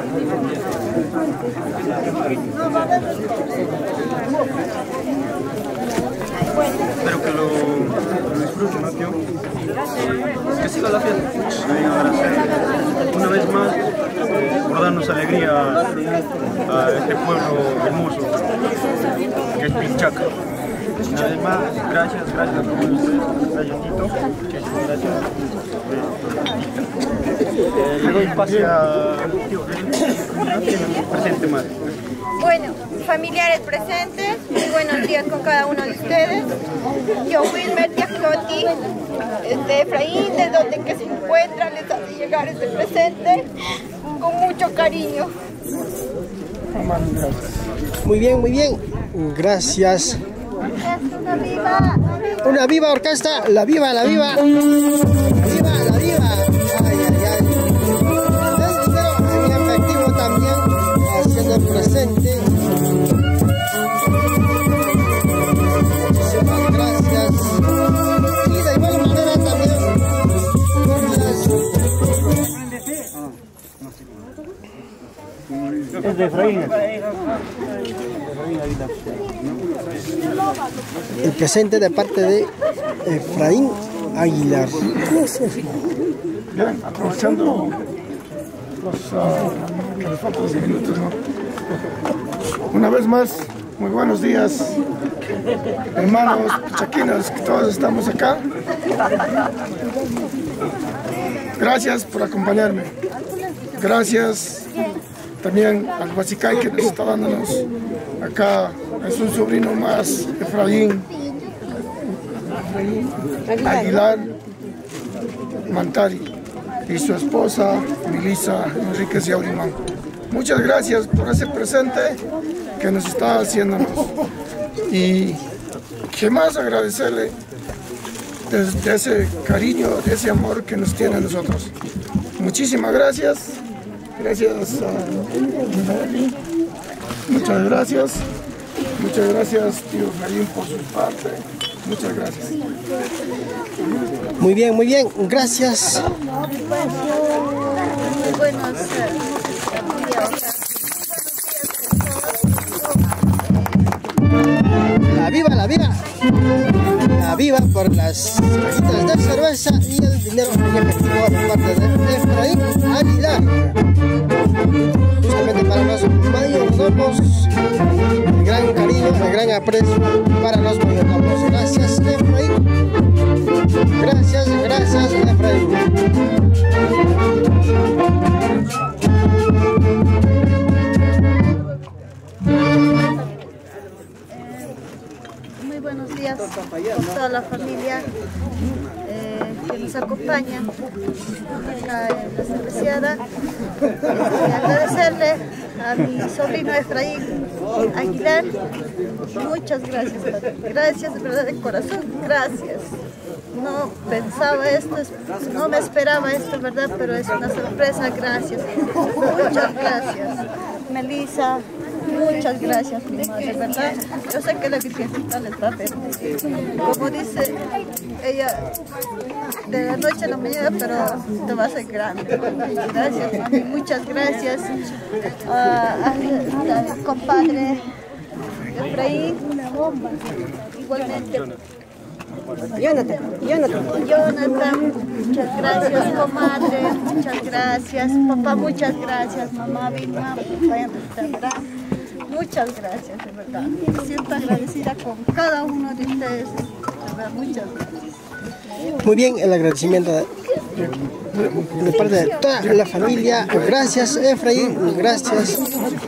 Espero que lo, lo disfruten, ¿no, tío? Que siga la fiesta. Una vez más, por darnos alegría a este pueblo hermoso que es Pilchaca. Una vez más, gracias, gracias a todos ustedes. Gracias, Tito. Muchísimas gracias. Eh, le doy pase a tío. Presente más. Bueno, familiares presentes, muy buenos días con cada uno de ustedes. Yo, Wilmer Tiacloti, de Efraín, de donde que se encuentran, les hace llegar este presente con mucho cariño. Muy bien, muy bien. Gracias. Una viva, una viva orquesta, la viva, la viva. La viva, la viva. Ay, ay, ay. El dinero en efectivo también, haciendo presente. Muchísimas gracias. Y de igual manera también es de Efraín. El presente de parte de Efraín Aguilar. Bien, aprovechando los, uh, que les faltan los minutos, ¿no? Una vez más, muy buenos días, hermanos chaquinos, que todos estamos acá. Gracias por acompañarme. Gracias también al Huachicay que nos está dándonos acá. Es un sobrino más, Efraín Aguilar Mantari, y su esposa Melissa Enríquez Yaurimán. Muchas gracias por ese presente que nos está haciéndonos. Y qué más agradecerle de, de ese cariño, de ese amor que nos tiene a nosotros. Muchísimas gracias. Gracias a Muchas gracias. Muchas gracias, tío Jarín, por su parte. Muchas gracias. Muy bien, muy bien. Gracias. Buenos días. La viva, la viva. La viva por las cajitas de cerveza y el dinero en efectivo por parte de Efraín Aguilar. Justamente para los mayordomos, el gran cariño, el gran aprecio para los mayordomos. Gracias, Efraín. Gracias, gracias, Efraín. Muy buenos días a toda la familia eh, que nos acompaña acá en la cerveceada. Eh, agradecerle a mi sobrino Efraín Aguilar. Muchas gracias, gracias de verdad de corazón, gracias. No pensaba esto, no me esperaba esto, ¿verdad? Pero es una sorpresa, gracias. Muchas gracias. Melissa, muchas gracias, mi madre, ¿verdad? Yo sé que la Virgencita les va a bendecir. Como dice ella, de la noche a la mañana, pero te va a hacer grande. Gracias, mami, muchas gracias. Uh, al compadre Efraín, igualmente. Jonathan, Jonathan. Jonathan, muchas gracias, comadre, muchas gracias, papá, muchas gracias, mamá, Vilma, ¿verdad? Muchas gracias, de verdad. Me siento agradecida con cada uno de ustedes, de verdad, muchas gracias. Muy bien, el agradecimiento de, de parte de toda la familia. Gracias, Efraín. Gracias.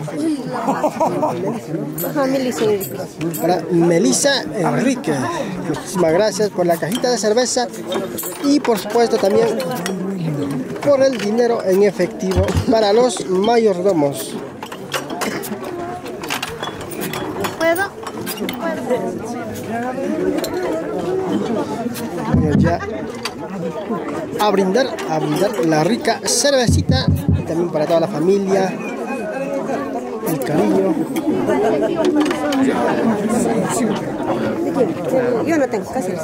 Para Melissa Enrique. Muchísimas gracias por la cajita de cerveza y por supuesto también por el dinero en efectivo para los mayordomos. ¿Puedo? Bueno, ya a brindar, a brindar la rica cervecita y también para toda la familia, el cariño. Jonathan Cáceres.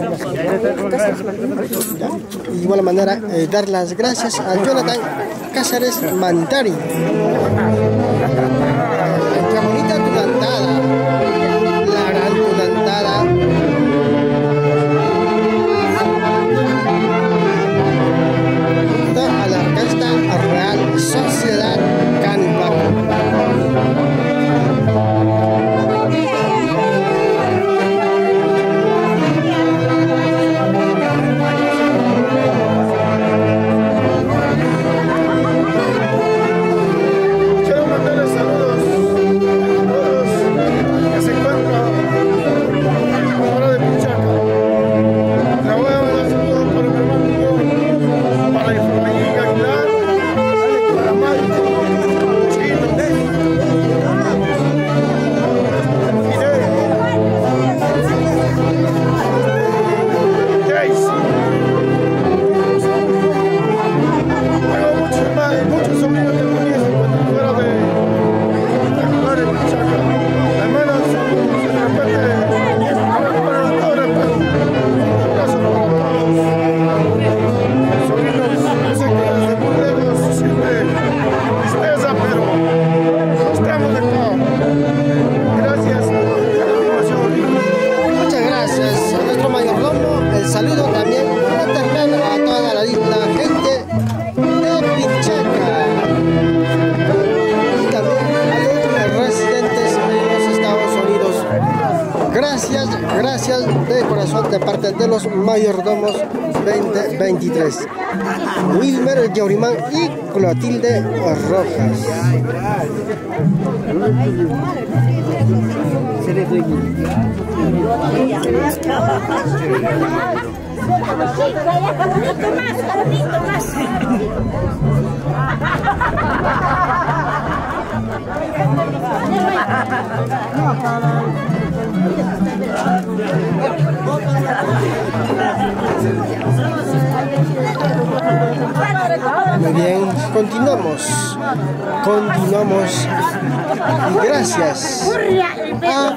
Y de igual manera eh, dar las gracias a Jonathan Cáceres Mantari. Qué bonita tu cantada, la gran tu cantada. A la Orquesta Real Sociedad Canipaco. Gracias, gracias de corazón de parte de los mayordomos veinte veintitrés. Wilmer Yaurimán y Clotilde Rojas. Muy bien, continuamos, continuamos y gracias a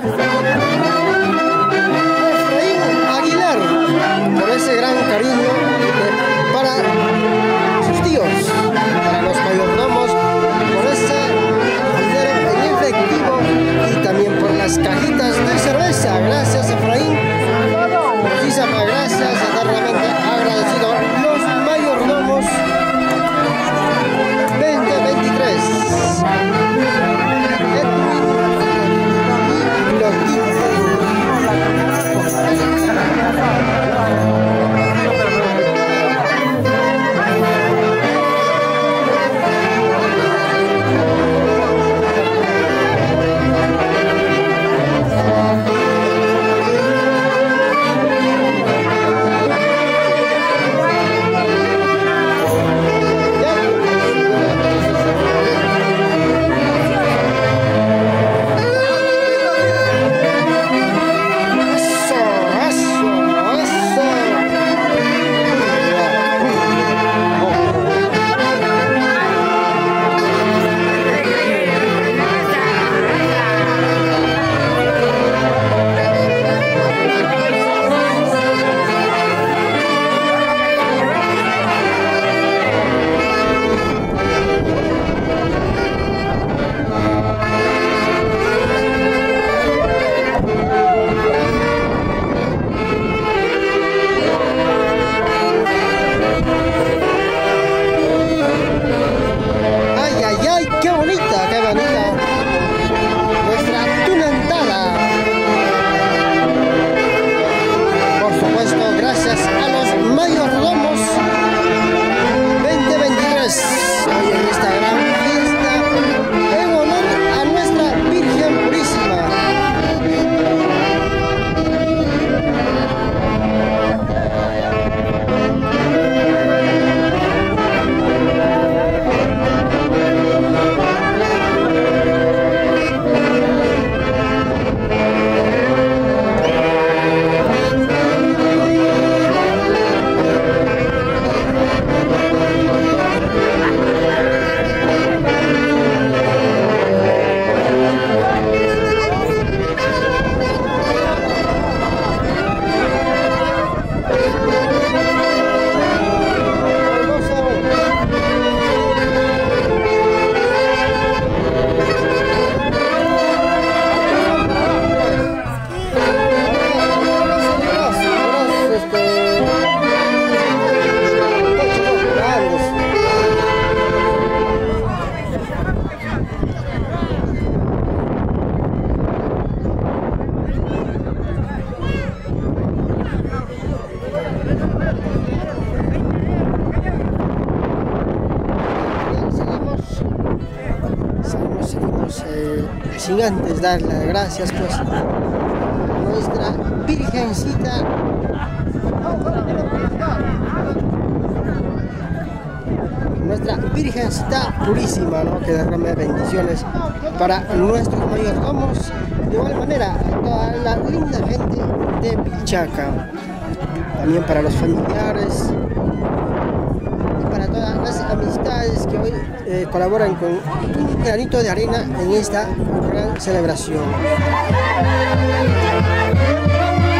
Efraín Aguilar por ese gran cariño para sus tíos, para los mayordomos, por ese dinero en efectivo y también por las cajitas de cerveza. Gracias, Efraín. Muchísimas gracias, eternamente agradecido. Los mayordomos veinte veintitrés. Edwin y Clotilde. Sin antes dar las gracias pues a nuestra Virgencita nuestra Virgencita Purísima, ¿no? Que derrame bendiciones para nuestros mayordomos, de igual manera a toda la linda gente de Pilchaca, también para los familiares y para todas las amistades que hoy eh, colaboran con un granito de arena en esta gran celebración.